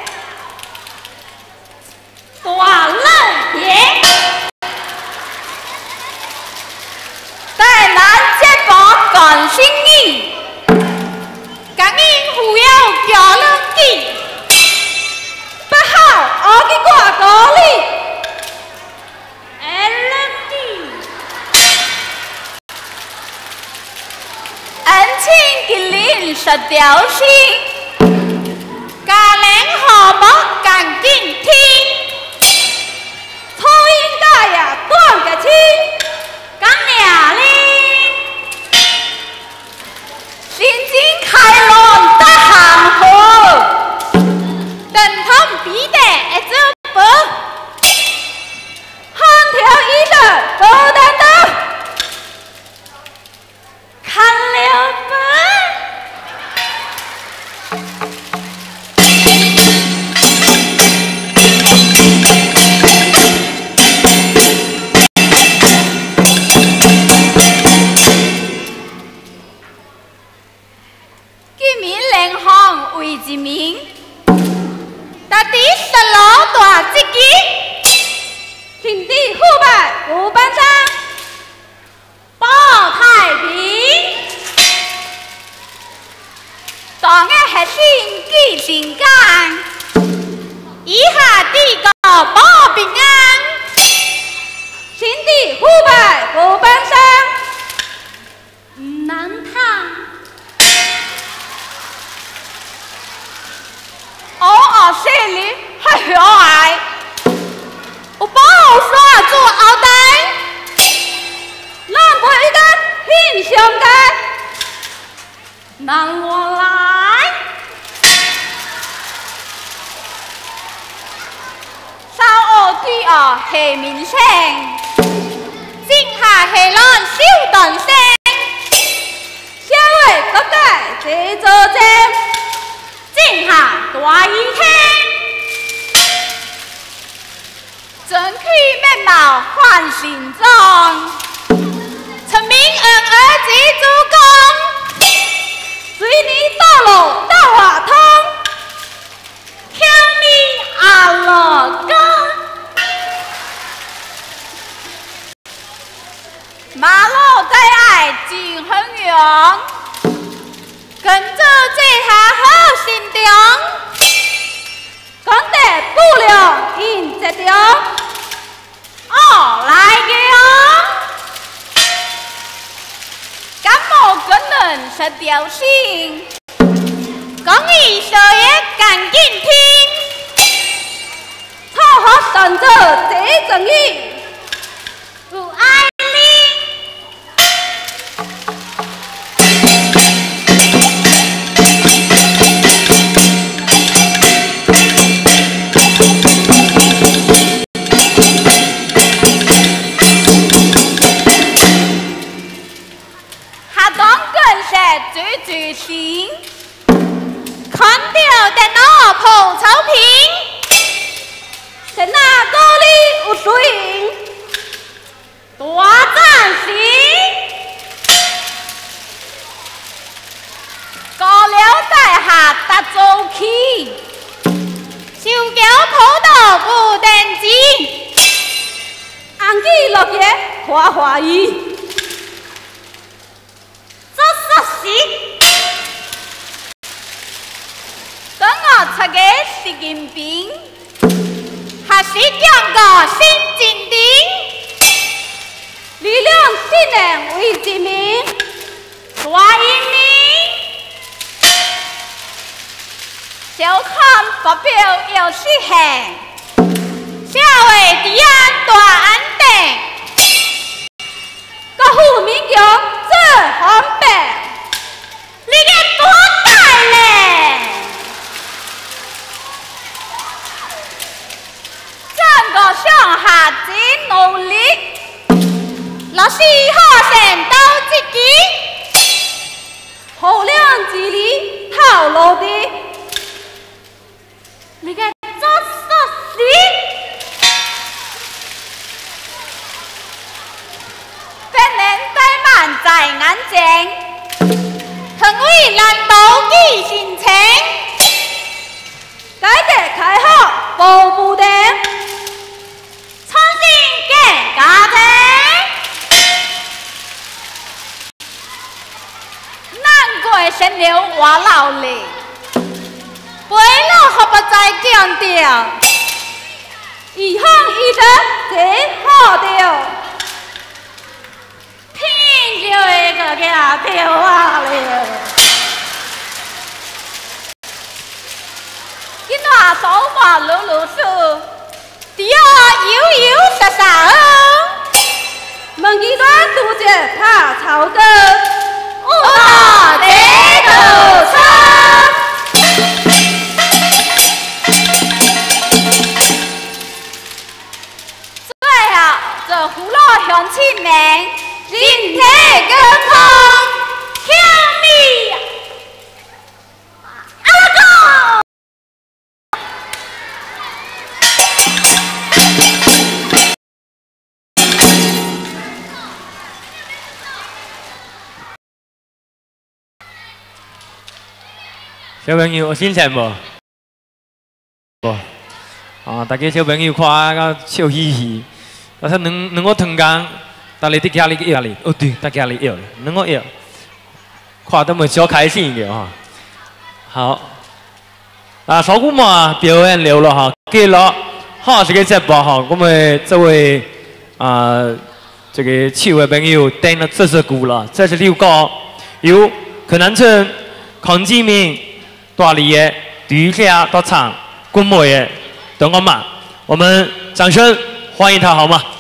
大人爷。 在南街把感心意，感应富有家人记，不好我的挂高里，爱人的，恩情给邻十条心，家人和睦赶紧听，初应该。 天行为之名，大地十老大之基，天地腐败无本章，保太平。当个核心记情感，以下地个保平安，天地腐败无本章，唔难谈。 我我心里还有爱，我保刷做后代，让陪个心相待，让我来。稍后对我系面声，今下系乱小段声，社会各界这做正。 静下大耳听，整体面貌换形状，陈明恩儿子主公，随你道路到华通，听你阿老公，马路在爱真很远。 跟着这下好心中，讲得不良因这中，哦来个，感冒跟人是调心，讲义说也赶紧听，凑合选择这正义，不爱你。 最最新，看到电脑铺草坪，在那沟里有水，大战时，高了在下搭走起，手脚跑到不电机，红起落叶花花雨。 等我出个习近平，还是讲个新经典，力量新人为之名，大英明，小看发表有实现，社会治安大安定，国富民强最方便。 你个多大嘞？整个上下真努力，老师好生斗自己，好量之力套路的，你个做实事，本人怠慢在眼前。 成为难道记心情，改革开放保不定，创新更家庭，难怪神流话老力，背了可不再强调，一项一德这好调。 天就会个给他掉啊了，今仔手法撸撸手，底下悠悠实实哦，问伊咱拄着拍草歌，我得头车。最后，这胡老乡亲们。 身体健康，听你阿拉讲。 小朋友有新鲜无？无。啊，大家小朋友看个笑嘻嘻，啊，他两两个汤羹，大家伫家里摇哩，哦对，大家里摇哩，两个摇，看得么小开心嘅哈。好，啊，小姑嘛表演了了哈，给了，好这个节目哈，我们这位啊、呃、这个七位朋友带了这首歌了，这是六个由柯南村、康志明、大理的第下到唱，滚木的等我们，我们掌声欢迎他好吗？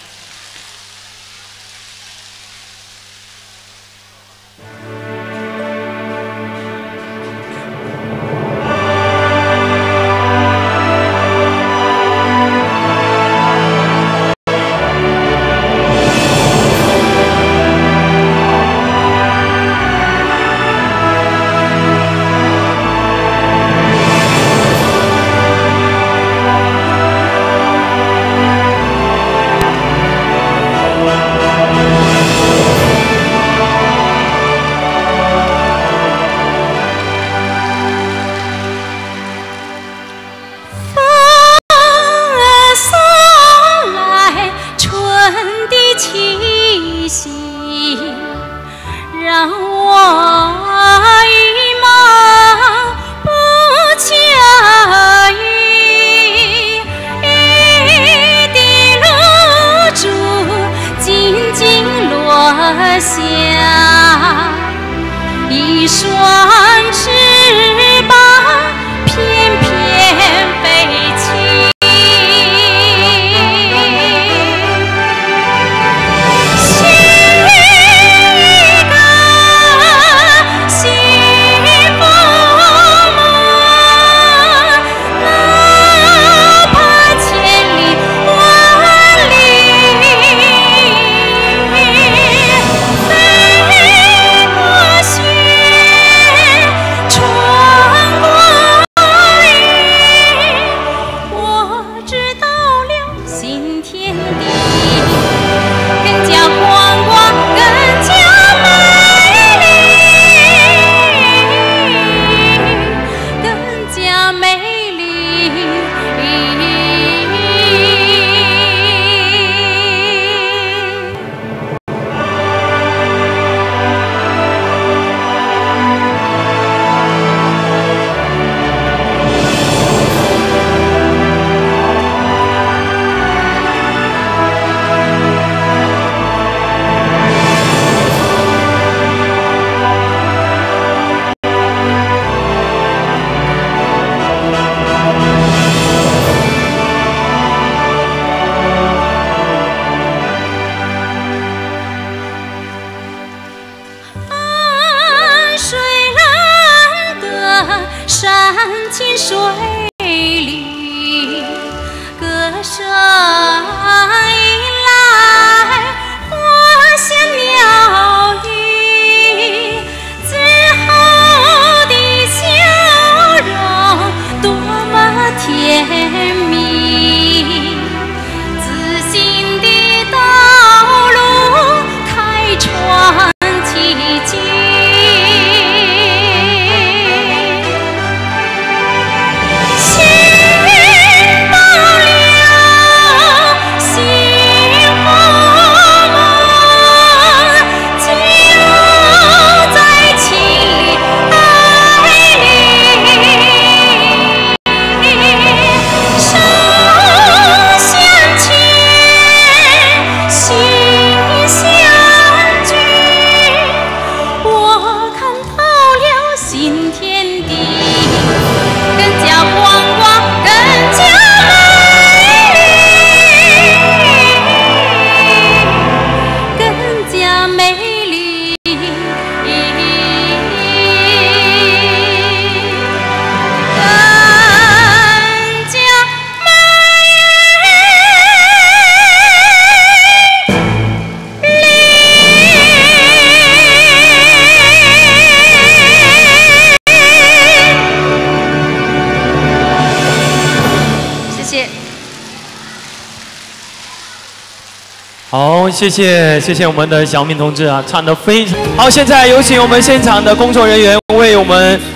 好，谢谢谢谢我们的小敏同志啊，唱得非常好。现在有请我们现场的工作人员为我们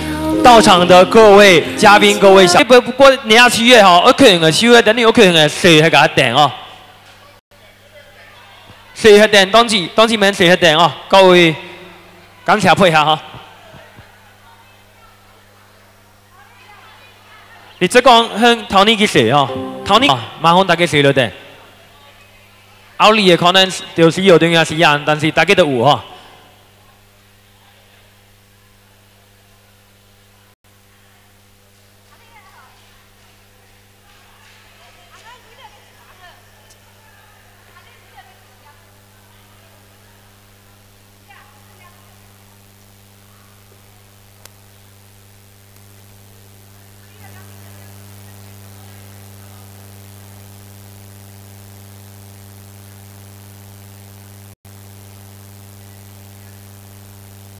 到场的各位嘉宾、各位小，不不过你要去约吼，屋企人嘅收嘅，等你屋企人嘅水喺架訂哦。水喺訂，當時當時名水喺訂哦，各位感謝配合嚇。你即講向頭呢嘅水哦，頭呢馬上大家水咗訂。奧利嘅可能就是有啲嘢是一樣，但是大家都有吼。